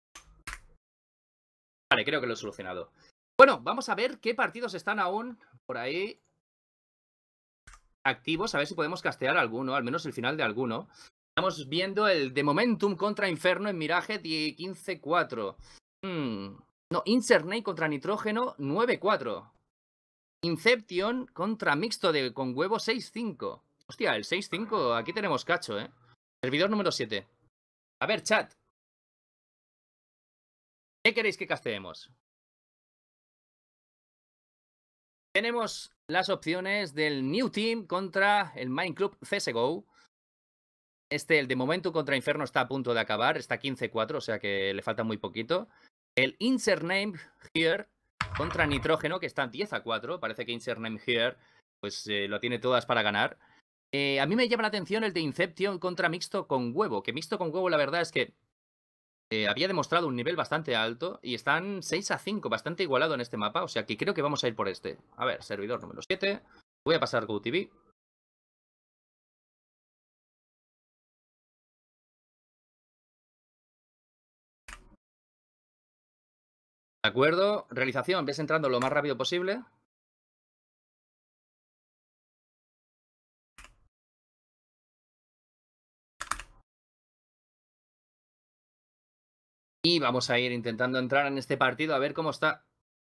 Vale, creo que lo he solucionado. Bueno, vamos a ver qué partidos están aún por ahí activos. A ver si podemos castear alguno, al menos el final de alguno. Estamos viendo el de Momentum contra Inferno en Mirage 15-4. No, Insert contra Nitrógeno 9-4. Inception contra Mixto con huevo 6-5. Hostia, el 6-5, aquí tenemos cacho, ¿eh? Servidor número 7. A ver, chat. ¿Qué queréis que casteemos? Tenemos las opciones del New Team contra el Mineclub CSGO. El de momento contra Inferno está a punto de acabar. Está 15-4, o sea que le falta muy poquito. El Insert Name Here contra Nitrógeno, que está 10-4. Parece que Insert Name Here pues, lo tiene todas para ganar. A mí me llama la atención el de Inception contra Mixto con huevo. Que Mixto con huevo la verdad es que había demostrado un nivel bastante alto y están 6-5, bastante igualado en este mapa. O sea que creo que vamos a ir por este. A ver, servidor número 7. Voy a pasar GoTV. De acuerdo. Realización, ves entrando lo más rápido posible. Y vamos a ir intentando entrar en este partido a ver cómo está.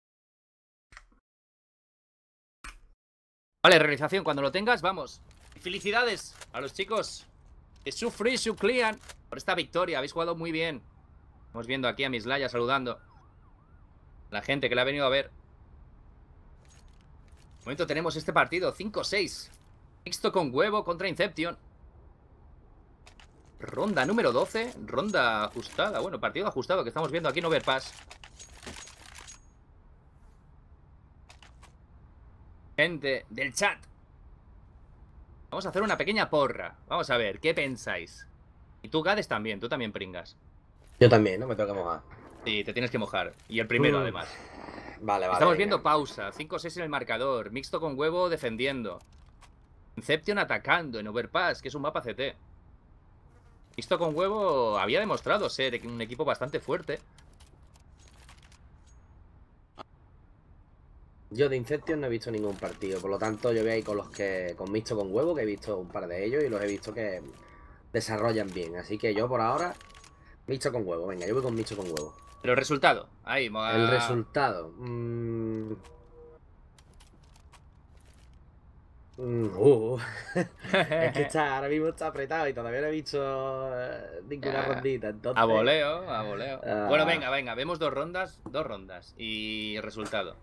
Vale, realización, cuando lo tengas, vamos. Felicidades a los chicos de Sufree Suclean por esta victoria. Habéis jugado muy bien. Estamos viendo aquí a Mislaya saludando. La gente que la ha venido a ver. De momento tenemos este partido, 5-6. Mixto con huevo contra Inception. Ronda número 12. Ronda ajustada. Bueno, partido ajustado que estamos viendo aquí en Overpass. Gente del chat. Vamos a hacer una pequeña porra. Vamos a ver, ¿qué pensáis? Y tú, Gades, también. Tú también pringas. Yo también, ¿no? Me tengo que mojar. Sí, te tienes que mojar. Y el primero, además. Vale, vale. Estamos viendo pausa. 5-6 en el marcador. Mixto con huevo defendiendo. Inception atacando en Overpass, que es un mapa CT. Mixto con huevo había demostrado ser un equipo bastante fuerte. Yo de Inception no he visto ningún partido, por lo tanto yo voy a ir con los que con mixto con huevo, que he visto un par de ellos y los he visto que desarrollan bien. Así que yo por ahora, mixto con huevo. Venga, yo voy con mixto con huevo. Pero el resultado, ahí. El resultado. Es que ahora mismo está apretado y todavía no he visto ninguna rondita. Entonces... A voleo, a voleo. Bueno, venga, vemos dos rondas. Y resultado.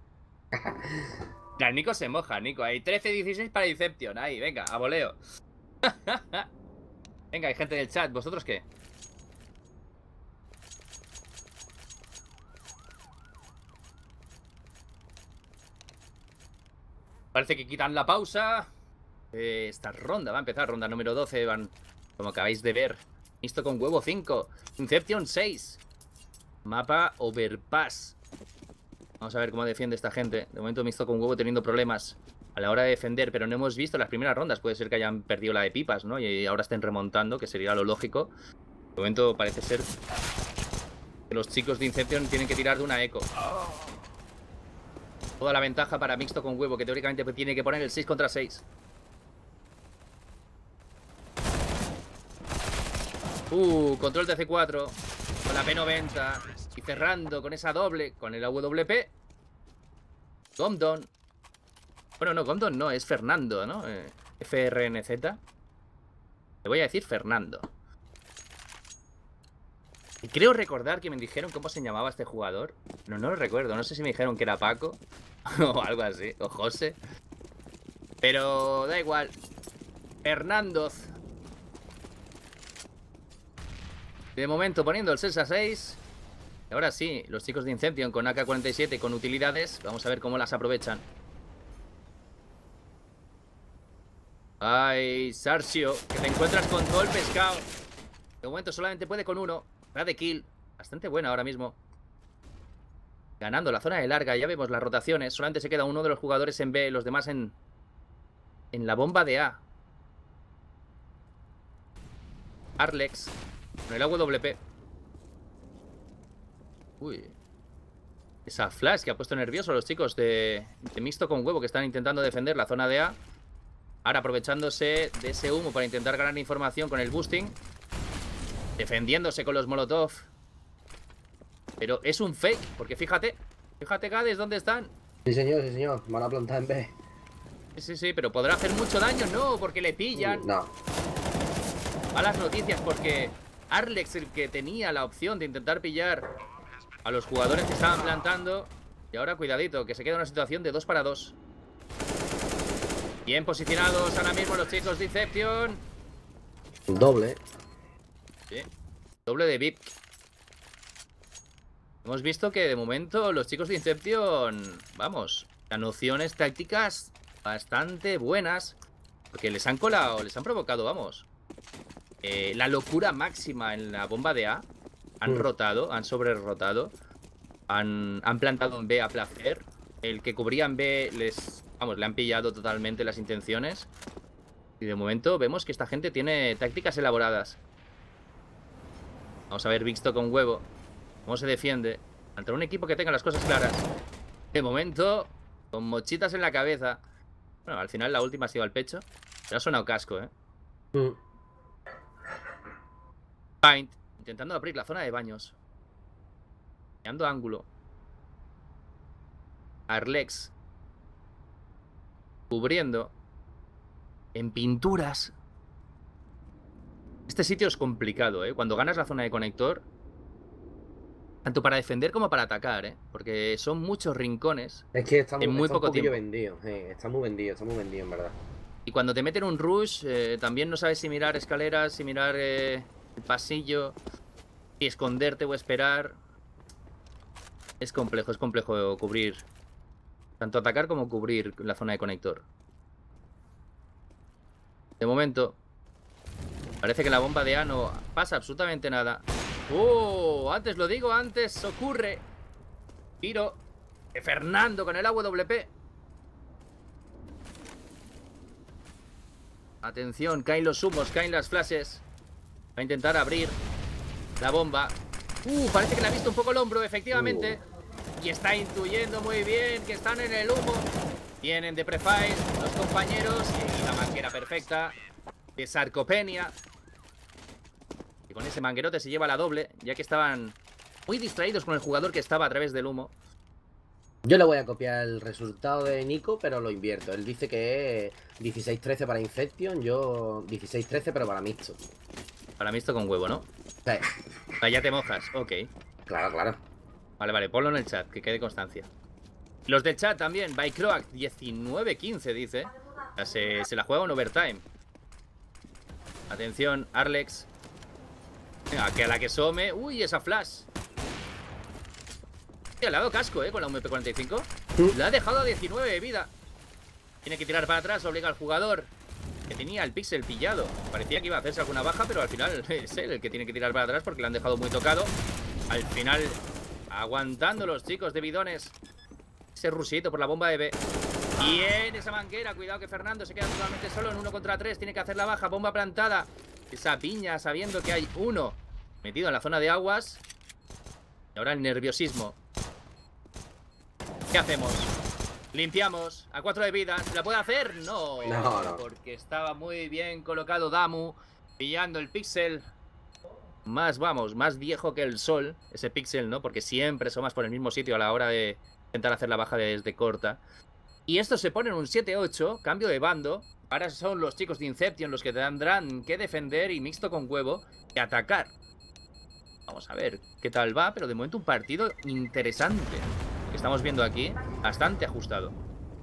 El Nico se moja, Nico. Hay 13-16 para Inception. Ahí, venga, a voleo. Venga, hay gente del chat. ¿Vosotros qué? Parece que quitan la pausa. Esta ronda va a empezar. Ronda número 12. Van, como acabáis de ver, mixto con huevo 5. Inception 6. Mapa Overpass. Vamos a ver cómo defiende esta gente. De momento mixto con huevo teniendo problemas a la hora de defender, pero no hemos visto las primeras rondas. Puede ser que hayan perdido la de pipas, ¿no? Y ahora estén remontando, que sería lo lógico. De momento parece ser que los chicos de Inception tienen que tirar de una eco. Toda la ventaja para mixto con huevo, que teóricamente tiene que poner el 6 contra 6. Control de C4 con la P90 y cerrando con esa doble, con el AWP. Gomdon. Bueno, no, Gomdon no, es Fernando, ¿no? FRNZ. Le voy a decir Fernando. Y creo recordar que me dijeron cómo se llamaba este jugador. No lo recuerdo, no sé si me dijeron que era Paco o algo así, o José. Pero da igual. Fernandoz. De momento poniendo el 6-6. Y ahora sí, los chicos de Inception con AK-47 con utilidades. Vamos a ver cómo las aprovechan. Ay, Sarcio, que te encuentras con todo el pescado. De momento solamente puede con uno. Va de kill. Bastante buena ahora mismo. Ganando la zona de larga. Ya vemos las rotaciones. Solamente se queda uno de los jugadores en B. Los demás en la bomba de A. Arlex. Con el AWP. Uy. Esa flash que ha puesto nervioso a los chicos de mixto con huevo, que están intentando defender la zona de A. Ahora aprovechándose de ese humo para intentar ganar información con el boosting. Defendiéndose con los molotov. Pero es un fake, porque fíjate. Fíjate, Gades, ¿dónde están? Sí, señor. Van a plantar en B. Sí, pero ¿podrá hacer mucho daño? No, porque le pillan. No. Malas noticias, porque Arlex, el que tenía la opción de intentar pillar a los jugadores que estaban plantando. Y ahora cuidadito, que se queda una situación de 2 para 2. Bien posicionados ahora mismo los chicos de Inception. Doble. Sí, doble de VIP. Hemos visto que de momento los chicos de Inception, vamos, las nociones tácticas bastante buenas. Porque les han colado, les han provocado, vamos, la locura máxima en la bomba de A. Han rotado, han sobre rotado. Han plantado en B a placer. El que cubría en B le han pillado totalmente las intenciones. Y de momento vemos que esta gente tiene tácticas elaboradas. Vamos a ver mixto con huevo cómo se defiende ante un equipo que tenga las cosas claras. De momento, con mochitas en la cabeza. Bueno, al final la última ha sido al pecho. Pero ha sonado casco, Paint, intentando abrir la zona de baños. Creando ángulo. Arlex cubriendo. En pinturas. Este sitio es complicado, Cuando ganas la zona de conector, tanto para defender como para atacar, porque son muchos rincones. Es que está en muy poco tiempo vendido. Está muy vendido en verdad. Y cuando te meten un rush, también no sabes si mirar escaleras, si mirar el pasillo, si esconderte o esperar. Es complejo cubrir. Tanto atacar como cubrir la zona de conector. De momento, parece que la bomba de A no pasa absolutamente nada. Antes lo digo, antes ocurre. Tiro de Fernando con el AWP. Atención, caen los humos, caen las flashes. Va a intentar abrir la bomba. Parece que le ha visto un poco el hombro, efectivamente. y está intuyendo muy bien que están en el humo. Vienen de Prefire los compañeros y la manguera perfecta de Sarcopenia. Y con ese manguerote se lleva la doble, ya que estaban muy distraídos con el jugador que estaba a través del humo. Yo le voy a copiar el resultado de Nico, pero lo invierto. Él dice que es 16-13 para Infection, yo 16-13 pero para mixto. Para mixto con huevo, ¿no? Sí. Ah, ya te mojas, ok. Claro, claro. Vale, vale, ponlo en el chat, que quede constancia. Los del chat también, Bycroak 19-15 dice. O sea, se la juega en overtime. Atención, Arlex. Venga, que a la que some. Uy, esa flash. Le ha dado casco, con la UMP45. Le ha dejado a 19 de vida. Tiene que tirar para atrás, obliga al jugador que tenía el pixel pillado. Parecía que iba a hacerse alguna baja, pero al final es él el que tiene que tirar para atrás porque le han dejado muy tocado. Al final, aguantando los chicos de bidones. Ese rusito por la bomba de B. Y en esa manguera, cuidado que Fernando se queda totalmente solo en 1 contra 3. Tiene que hacer la baja, bomba plantada. Esa piña sabiendo que hay uno metido en la zona de aguas. Y ahora el nerviosismo. ¿Qué hacemos? Limpiamos a 4 de vida. ¿La puede hacer? No. No. Porque estaba muy bien colocado Damu. Pillando el pixel. Más, vamos, más viejo que el sol. Ese pixel, ¿no? Porque siempre asomas por el mismo sitio a la hora de intentar hacer la baja desde corta. Y estos se ponen un 7-8. Cambio de bando. Ahora son los chicos de Inception los que tendrán que defender y mixto con huevo y atacar. Vamos a ver qué tal va. Pero de momento un partido interesante que estamos viendo aquí, bastante ajustado.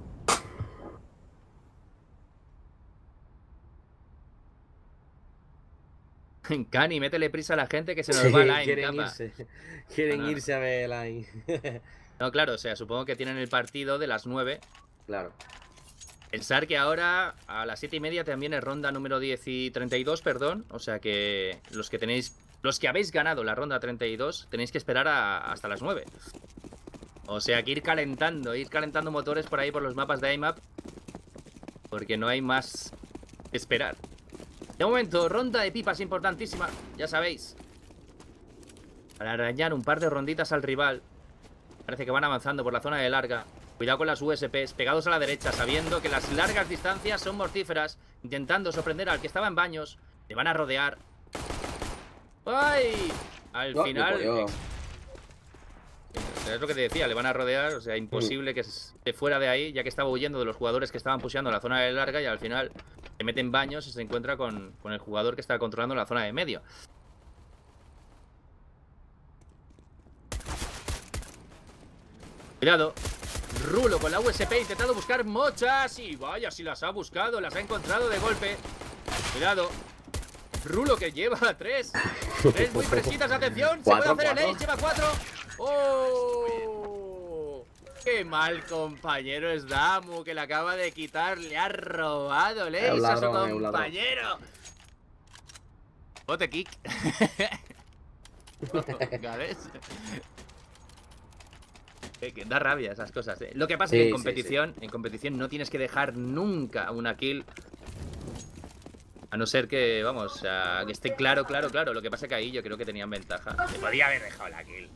Cani, métele prisa a la gente que se nos va line, quieren capa. Quieren irse a ver line. No, claro, o sea, supongo que tienen el partido de las 9. Claro. Pensar que ahora a las 7:30 también es ronda número 10 y 32, perdón. O sea que los que habéis ganado la ronda 32 tenéis que esperar hasta las 9. O sea que ir calentando motores por ahí por los mapas de IMAP. Porque no hay más que esperar. De momento, ronda de pipas importantísima, ya sabéis. Para arañar un par de ronditas al rival. Parece que van avanzando por la zona de larga. Cuidado con las USPs, pegados a la derecha, sabiendo que las largas distancias son mortíferas. Intentando sorprender al que estaba en baños. Le van a rodear. ¡Ay! Al final... Es lo que te decía, le van a rodear, o sea, imposible que esté fuera de ahí, ya que estaba huyendo de los jugadores que estaban pusheando la zona de larga y al final se mete en baños y se encuentra con el jugador que está controlando la zona de medio. Cuidado. Rulo con la USP intentando buscar mochas y vaya si las ha buscado, las ha encontrado de golpe. Cuidado. Rulo que lleva 3 muy fresquitas, atención. Se puede hacer el ace, lleva 4. ¡Oh! ¡Qué mal compañero es Damu! Que le acaba de quitar, le ha robado el ace a su compañero. Bote kick. Da rabia esas cosas. Lo que pasa es que en competición no tienes que dejar nunca una kill. A no ser que, vamos, que esté claro. Lo que pasa es que ahí yo creo que tenían ventaja. Se podía haber dejado la kill.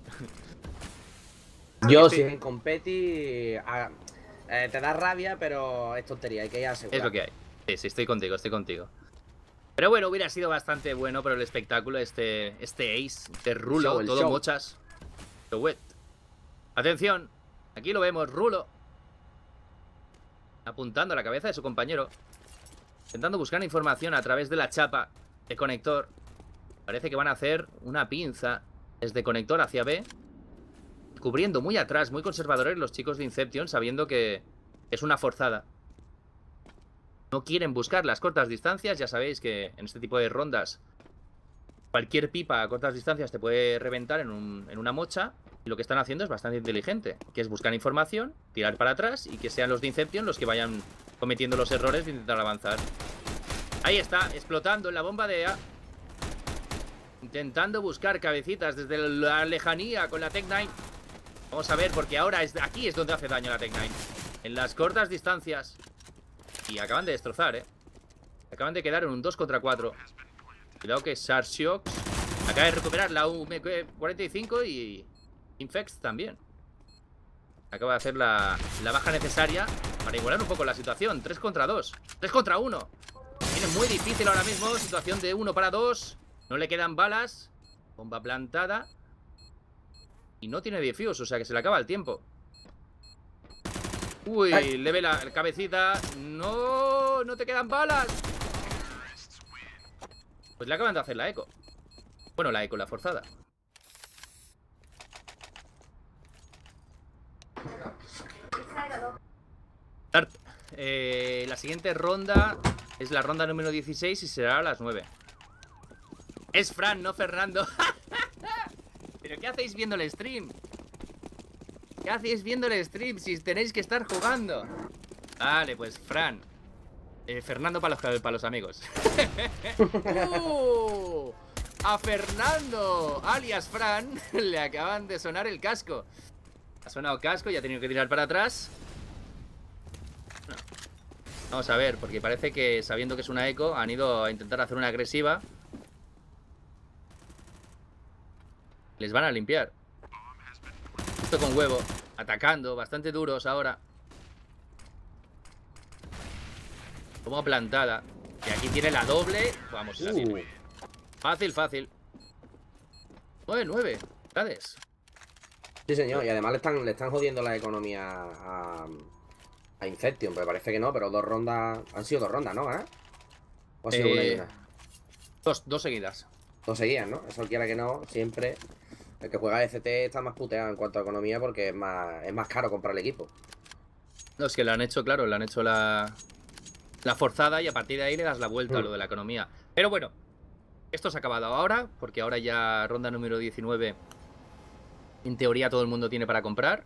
Yo, si en competi te da rabia, pero es tontería, hay que ir a asegurar. Es lo que hay. Sí, estoy contigo. Pero bueno, hubiera sido bastante bueno por el espectáculo este ace de Rulo, todo mochas. Wet. Atención, aquí lo vemos, Rulo apuntando a la cabeza de su compañero, intentando buscar información a través de la chapa de conector. Parece que van a hacer una pinza desde conector hacia B, cubriendo muy atrás, muy conservadores los chicos de Inception, sabiendo que es una forzada. No quieren buscar las cortas distancias. Ya sabéis que en este tipo de rondas cualquier pipa a cortas distancias te puede reventar en una mocha. Y lo que están haciendo es bastante inteligente, que es buscar información, tirar para atrás y que sean los de Inception los que vayan cometiendo los errores de intentar avanzar. Ahí está, explotando en la bomba de A. Intentando buscar cabecitas desde la lejanía con la Tech-9. Vamos a ver, porque ahora aquí es donde hace daño la Tech-9. En las cortas distancias. Y acaban de destrozar, Acaban de quedar en un 2 contra 4. Cuidado que Sarsiox acaba de recuperar la UM45 y Infex también. Acaba de hacer la baja necesaria para igualar un poco la situación. 3 contra 2. 3 contra 1. Tiene muy difícil ahora mismo. Situación de 1 para 2. No le quedan balas. Bomba plantada. Y no tiene defuse, o sea que se le acaba el tiempo. Uy, Ay. le ve la cabecita. No, no te quedan balas. Pues le acaban de hacer la eco. Bueno, la eco, la forzada. La siguiente ronda es la ronda número 16 y será a las 9. Es Fran, no Fernando. ¿Pero qué hacéis viendo el stream? ¿Qué hacéis viendo el stream si tenéis que estar jugando? Vale, pues Fran. Fernando para los amigos. A Fernando, alias Fran, le acaban de sonar el casco. Ha sonado casco y ha tenido que tirar para atrás. No. Vamos a ver, porque parece que sabiendo que es una eco han ido a intentar hacer una agresiva. Les van a limpiar. Esto con huevo. Atacando, bastante duros ahora. Como plantada. Y aquí tiene la doble. Vamos, la tiene. Fácil, fácil. 9-9. Gades. Sí, señor. Y además le están jodiendo la economía a Infection. Pero parece que no, pero 2 rondas. Han sido 2 rondas, ¿no? ¿O ha sido una y una? Dos seguidas. 2 seguidas, ¿no? Eso quiera que no, siempre. El que juega FT está más puteado en cuanto a economía porque es más caro comprar el equipo. No, es que le han hecho, claro, le han hecho la forzada y a partir de ahí le das la vuelta a lo de la economía. Pero bueno, esto se ha acabado ahora, porque ahora ya ronda número 19. En teoría todo el mundo tiene para comprar.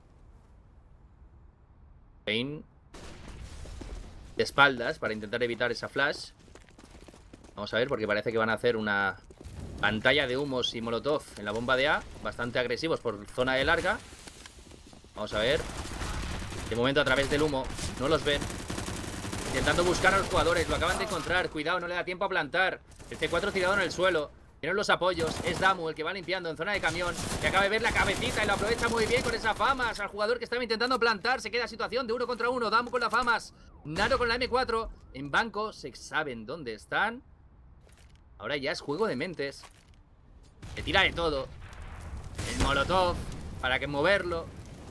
Pain de espaldas para intentar evitar esa flash. Vamos a ver, porque parece que van a hacer una pantalla de humos y molotov en la bomba de A. Bastante agresivos por zona de larga. Vamos a ver. De momento a través del humo no los ven. Intentando buscar a los jugadores. Lo acaban de encontrar. Cuidado, no le da tiempo a plantar. El C4 tirado en el suelo. Tienen los apoyos. Es Damu el que va limpiando en zona de camión. Que acaba de ver la cabecita y lo aprovecha muy bien con esa famas. Al jugador que estaba intentando plantar. Se queda situación de 1 contra 1. Damu con la famas. Naro con la M4. En banco. Se saben dónde están. Ahora ya es juego de mentes. Le tira de todo. El molotov. Para que moverlo.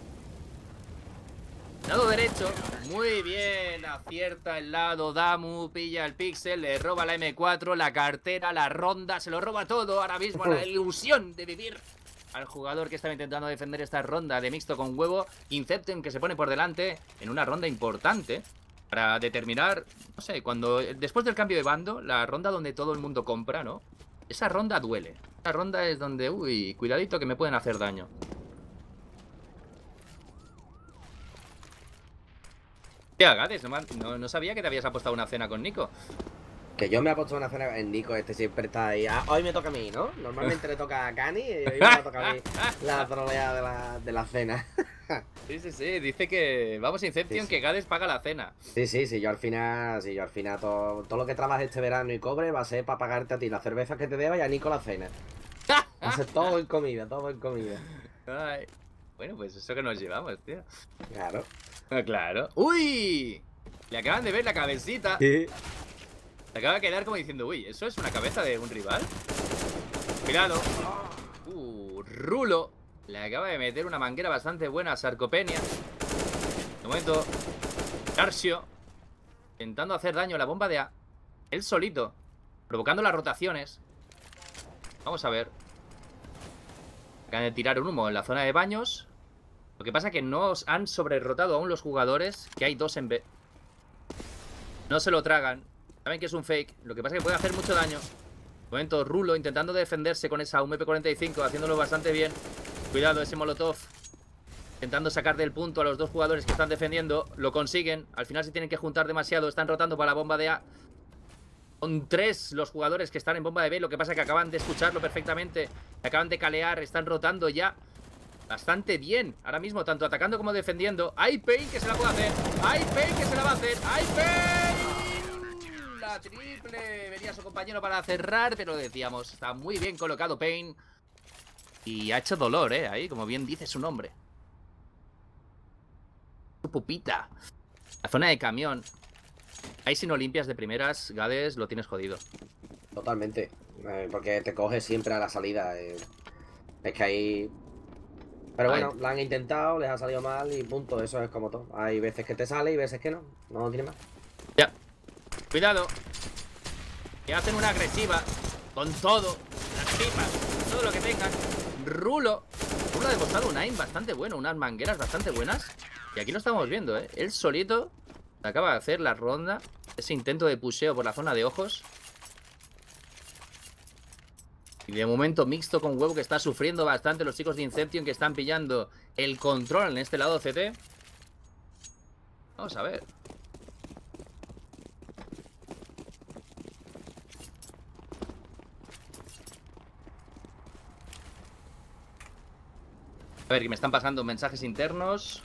Lado derecho. Muy bien. Acierta el lado. Damu pilla el pixel. Le roba la M4. La cartera. La ronda. Se lo roba todo. Ahora mismo la ilusión de vivir al jugador que estaba intentando defender esta ronda de mixto con huevo. Inception que se pone por delante en una ronda importante. Para determinar, no sé, cuando después del cambio de bando, la ronda donde todo el mundo compra, ¿no? Esa ronda duele. Esa ronda es donde, uy, cuidadito que me pueden hacer daño. Tía, Gades, no sabía que te habías apostado una cena con Nico. Que yo me he puesto una cena en Nico, este siempre está ahí. Hoy me toca a mí, ¿no? Normalmente le toca a Cani y hoy me toca a mí la trolea de la cena. Sí, dice que vamos a Inception, que Gades paga la cena. Sí, yo al final todo lo que trabajes este verano y cobre va a ser para pagarte a ti la cerveza que te deba y a Nico la cena. Va a ser todo en comida, todo en comida. Ay. Bueno, pues eso que nos llevamos, tío. Claro. Claro. ¡Uy! Le acaban de ver la cabecita. Sí. Se acaba de quedar como diciendo, uy, ¿eso es una cabeza de un rival? Cuidado. Rulo. Le acaba de meter una manguera bastante buena a Sarcopenia. De momento, Garcio intentando hacer daño a la bomba de A. Él solito, provocando las rotaciones. Vamos a ver. Acaban de tirar un humo en la zona de baños. Lo que pasa es que no han sobrerrotado aún los jugadores, que hay 2 en B. No se lo tragan. Saben que es un fake. Lo que pasa es que puede hacer mucho daño. De momento, Rulo intentando defenderse con esa UMP45, haciéndolo bastante bien. Cuidado, ese molotov. Intentando sacar del punto a los 2 jugadores que están defendiendo. Lo consiguen. Al final se tienen que juntar demasiado. Están rotando para la bomba de A. Son 3 los jugadores que están en bomba de B. Lo que pasa es que acaban de escucharlo perfectamente. Acaban de calear. Están rotando ya bastante bien. Ahora mismo, tanto atacando como defendiendo. Hay Pain que se la puede hacer. Hay Pain que se la va a hacer. Hay Pain. La triple. Venía su compañero para cerrar, pero decíamos, está muy bien colocado Pain. Y ha hecho dolor, ahí, como bien dice su nombre. Tu pupita. La zona de camión. Ahí si no limpias de primeras, Gades, lo tienes jodido. Totalmente. Porque te coges siempre a la salida. Es que ahí... Pero bueno, la han intentado, les ha salido mal y punto. Eso es como todo. Hay veces que te sale y veces que no. No tiene más. Ya. Cuidado. Que hacen una agresiva. Con todo. Las pipas. Todo lo que tengan. Rulo. Rulo ha demostrado un aim bastante bueno. Unas mangueras bastante buenas. Y aquí lo estamos viendo, ¿eh? Él solito acaba de hacer la ronda. Ese intento de pusheo por la zona de ojos. Y de momento mixto con huevo que está sufriendo bastante. Los chicos de Inception que están pillando el control en este lado CT. Vamos a ver. A ver, que me están pasando mensajes internos.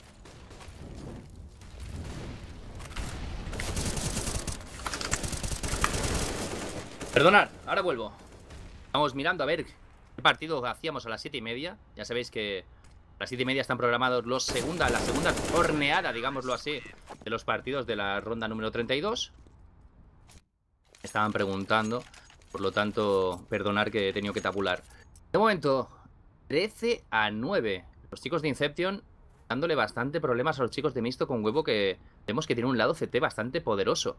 Perdonad, ahora vuelvo. Estamos mirando a ver qué partido hacíamos a las 7:30. Ya sabéis que a las 7:30 están programados la segunda horneada, digámoslo así, de los partidos de la ronda número 32. Estaban preguntando, por lo tanto, perdonar que he tenido que tabular. De momento, 13-9. Los chicos de Inception dándole bastante problemas a los chicos de mixto con huevo, que vemos que tiene un lado CT bastante poderoso.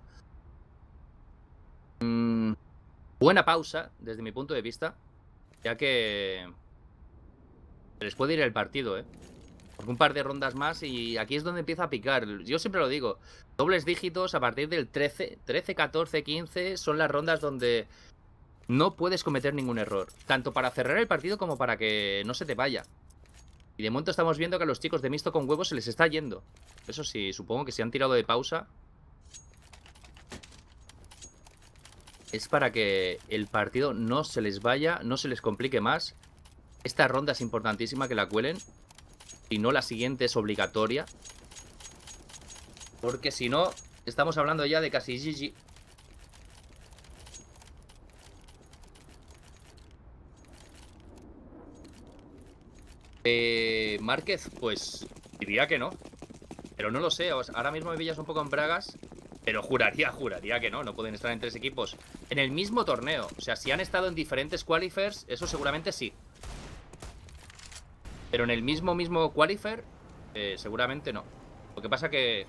Buena pausa, desde mi punto de vista, ya que se les puede ir el partido, ¿eh? Porque un par de rondas más y aquí es donde empieza a picar. Yo siempre lo digo, dobles dígitos a partir del 13, 14, 15 son las rondas donde no puedes cometer ningún error, tanto para cerrar el partido como para que no se te vaya. Y de momento estamos viendo que a los chicos de mixto con huevos se les está yendo. Eso sí, supongo que si han tirado de pausa es para que el partido no se les vaya, no se les complique más. Esta ronda es importantísima que la cuelen. Si no, la siguiente es obligatoria. Porque si no, estamos hablando ya de casi GG. Márquez, pues diría que no. Pero no lo sé, ahora mismo me pillas un poco en bragas. Pero juraría que no pueden estar en 3 equipos en el mismo torneo. O sea, si han estado en diferentes qualifiers, eso seguramente sí. Pero en el mismo qualifier, seguramente no. Lo que pasa que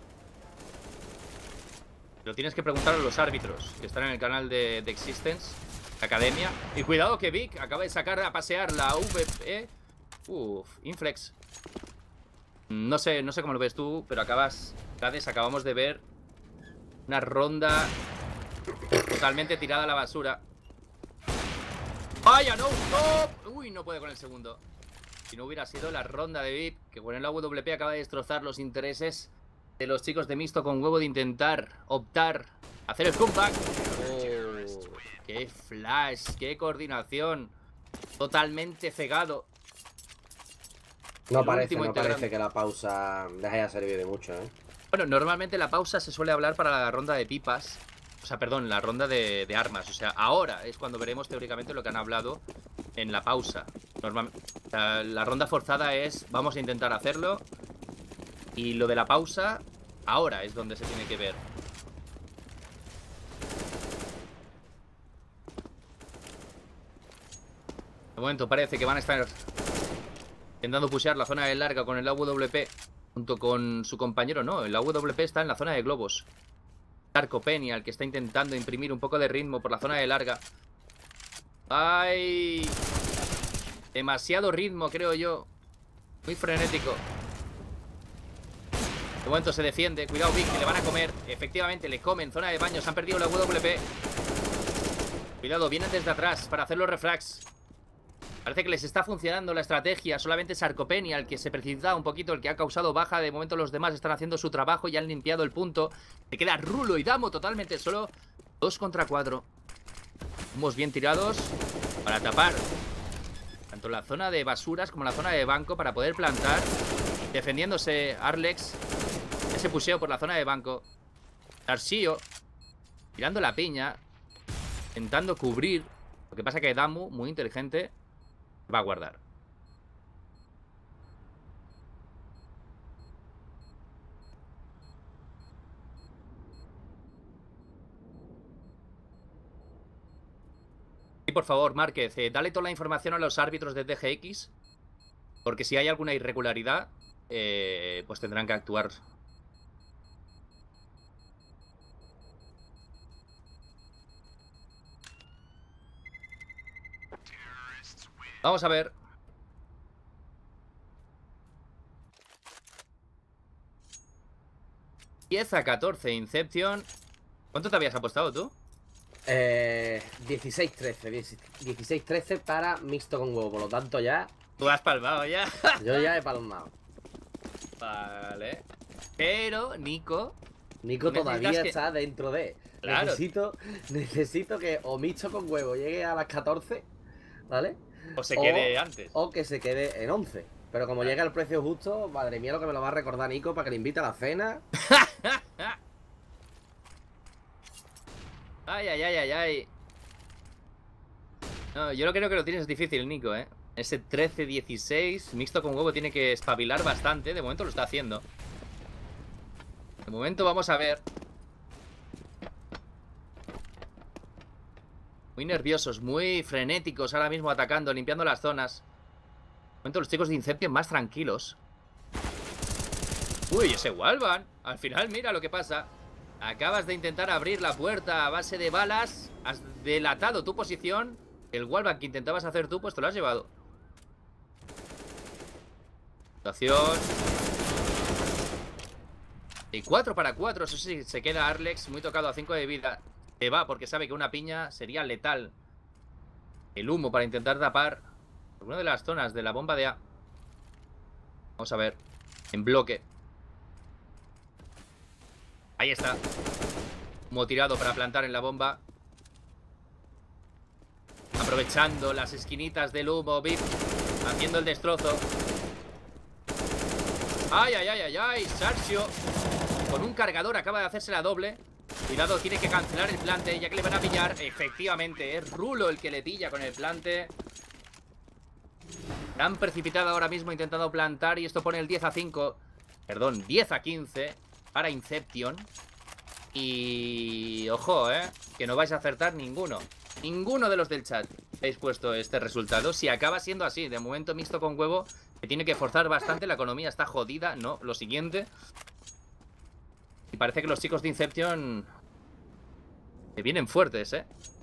lo tienes que preguntar a los árbitros que están en el canal de Existence Academia. Y cuidado que Vic acaba de sacar a pasear la VP. Inflex. No sé cómo lo ves tú, pero acabamos de ver una ronda totalmente tirada a la basura. ¡Vaya, no! Uy, no puede con el segundo. Si no hubiera sido la ronda de VIP, que con el AWP acaba de destrozar los intereses de los chicos de mixto con huevo de intentar optar, hacer el comeback. ¡Qué flash! ¡Qué coordinación! Totalmente cegado. No parece que la pausa les haya servido de mucho, ¿eh? Bueno, normalmente la pausa se suele hablar para la ronda de pipas. O sea, perdón, la ronda de armas. O sea, ahora es cuando veremos teóricamente lo que han hablado en la pausa. O sea, la ronda forzada es vamos a intentar hacerlo. Y lo de la pausa, ahora es donde se tiene que ver. De momento parece que van a estar intentando pushear la zona de larga con el AWP junto con su compañero. No, el AWP está en la zona de globos. Sarcopenia, el que está intentando imprimir un poco de ritmo por la zona de larga. ¡Ay! Demasiado ritmo, creo yo. Muy frenético. De momento se defiende. Cuidado, Vic, que le van a comer. Efectivamente, le comen. Zona de baños. Han perdido la WP. Cuidado, vienen desde atrás para hacer los refrags. Parece que les está funcionando la estrategia. Solamente Sarcopenia, el que se precipita un poquito, el que ha causado baja. De momento los demás están haciendo su trabajo y han limpiado el punto. Se queda Rulo y Damo totalmente solo. 2 contra 4. Estamos bien tirados para tapar tanto la zona de basuras como la zona de banco para poder plantar. Defendiéndose Arlex. Ese pusheo por la zona de banco. Darcio tirando la piña, intentando cubrir. Lo que pasa que Damu, muy inteligente, va a guardar. Y por favor, Márquez, dale toda la información a los árbitros de DGX, porque si hay alguna irregularidad, pues tendrán que actuar. Vamos a ver. $10-14 Inception. ¿Cuánto te habías apostado tú? 16-13. 16-13 para mixto con huevo. Por lo tanto, ya. Tú has palmado ya. Yo ya he palmado. Vale. Pero, Nico todavía necesitas que- está dentro de. Claro. Necesito que o mixto con huevo llegue a las 14, ¿vale? o se quede antes. O que se quede en 11. Pero como llegue al precio justo, madre mía, lo que me lo va a recordar Nico para que le invite a la cena. Ay, ay, ay, ay, ay. No, yo no creo que lo tienes difícil, Nico, ¿eh? Ese 13-16 mixto con huevo tiene que espabilar bastante. De momento lo está haciendo. De momento vamos a ver. Muy nerviosos, muy frenéticos ahora mismo atacando, limpiando las zonas. De momento los chicos de Inception más tranquilos. Uy, ese Wallbang. Al final mira lo que pasa. Acabas de intentar abrir la puerta a base de balas. Has delatado tu posición. El Wallbang que intentabas hacer tú, pues te lo has llevado. Situación. Y 4 para 4. Eso sí, se queda Arlex muy tocado a 5 de vida. Se va porque sabe que una piña sería letal. El humo para intentar tapar alguna de las zonas de la bomba de A. Vamos a ver. En bloque. Ahí está. Humo tirado para plantar en la bomba. Aprovechando las esquinitas del humo, VIP. Haciendo el destrozo. Ay, ay, ay, ay, ay. Sarcio. Con un cargador acaba de hacerse la doble. Cuidado, tiene que cancelar el plante, ya que le van a pillar. Efectivamente, es Rulo el que le pilla con el plante. Tan precipitado ahora mismo intentando plantar. Y esto pone el 10-5. Perdón, 10-15 para Inception. Y... ojo, que no vais a acertar ninguno. Ninguno de los del chat habéis puesto este resultado. Si acaba siendo así, de momento mixto con huevo, que tiene que forzar bastante. La economía está jodida. No, lo siguiente. Y parece que los chicos de Inception que vienen fuertes,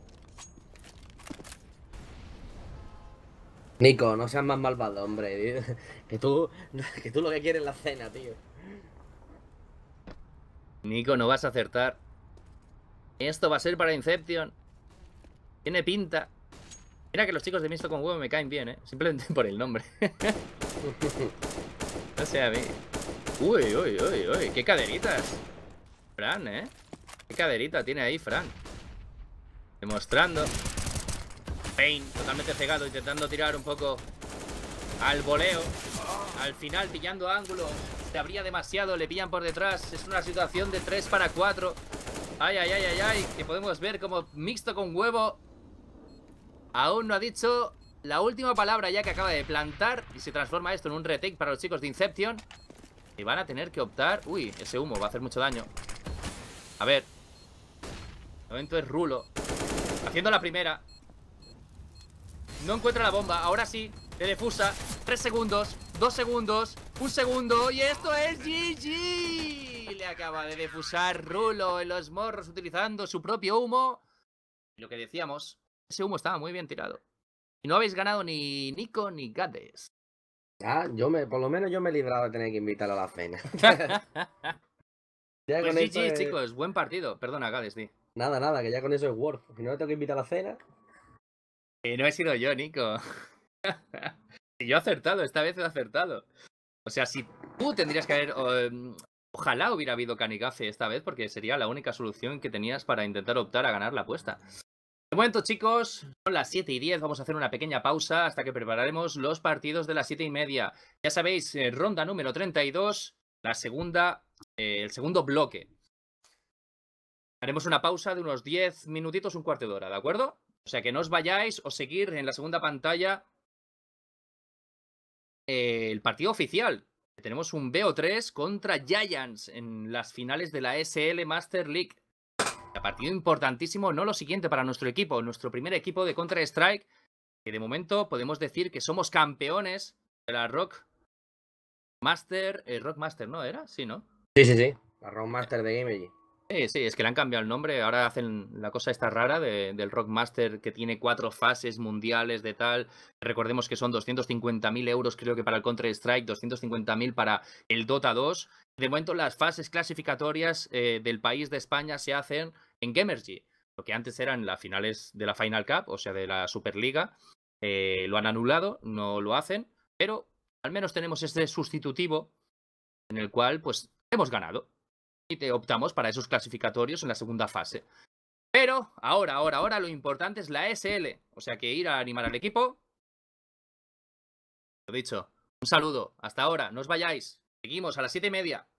Nico, no seas más malvado, hombre. Que tú lo que quieres es la cena, tío. Nico, no vas a acertar. Esto va a ser para Inception. Tiene pinta. Mira que los chicos de mixto con huevo me caen bien, simplemente por el nombre. No sé a mí. Uy, uy, uy, uy. Qué caderitas. Fran, qué caderita tiene ahí Fran. Demostrando. Pain, totalmente cegado, intentando tirar un poco al voleo. Al final pillando ángulos. Se abría demasiado, le pillan por detrás. Es una situación de 3 para 4. Ay, ay, ay, ay, ay. Que podemos ver como mixto con huevo aún no ha dicho la última palabra, ya que acaba de plantar. Y se transforma esto en un retake para los chicos de Inception. Y van a tener que optar. Uy, ese humo va a hacer mucho daño. A ver. El momento es Rulo haciendo la primera. No encuentra la bomba, ahora sí. Le defusa, 3 segundos, 2 segundos, 1 segundo. Y esto es GG. Le acaba de defusar Rulo en los morros utilizando su propio humo. Y lo que decíamos, ese humo estaba muy bien tirado. Y no habéis ganado ni Nico ni Gades. Ya, por lo menos yo me he librado de tener que invitar a la cena. Ya Pues con esto GG, chicos, buen partido. Perdona, Gades, di. Nada, que ya con eso es Worth. Si no le tengo que invitar a la cena. No he sido yo, Nico. Si yo he acertado, esta vez he acertado. O sea, si tú tendrías que haber... ojalá hubiera habido Kanigafe esta vez, porque sería la única solución que tenías para intentar optar a ganar la apuesta. De momento, chicos, son las 7:10. Vamos a hacer una pequeña pausa hasta que prepararemos los partidos de las 7:30. Ya sabéis, ronda número 32, la segunda, el segundo bloque. Haremos una pausa de unos 10 minutitos, un cuarto de hora, ¿de acuerdo? O sea, que no os vayáis o seguir en la segunda pantalla el partido oficial. Tenemos un BO3 contra Giants en las finales de la SL Master League. Partido importantísimo, no lo siguiente para nuestro equipo, nuestro primer equipo de Counter-Strike, que de momento podemos decir que somos campeones de la Rock Master, ¿no era? Sí, ¿no? Sí. La Rock Master de Gamergy. Sí, es que le han cambiado el nombre. Ahora hacen la cosa esta rara del Rock Master que tiene 4 fases mundiales de tal. Recordemos que son 250.000 euros, creo que para el Counter-Strike, 250.000 para el Dota 2. De momento, las fases clasificatorias del país de España se hacen en Gamergy. Lo que antes eran las finales de la Final Cup, o sea, de la Superliga. Lo han anulado, no lo hacen. Pero al menos tenemos este sustitutivo en el cual, pues, hemos ganado. Y te optamos para esos clasificatorios en la segunda fase. Pero ahora lo importante es la SL. O sea que ir a animar al equipo. Lo dicho. Un saludo. Hasta ahora. No os vayáis. Seguimos a las 7:30.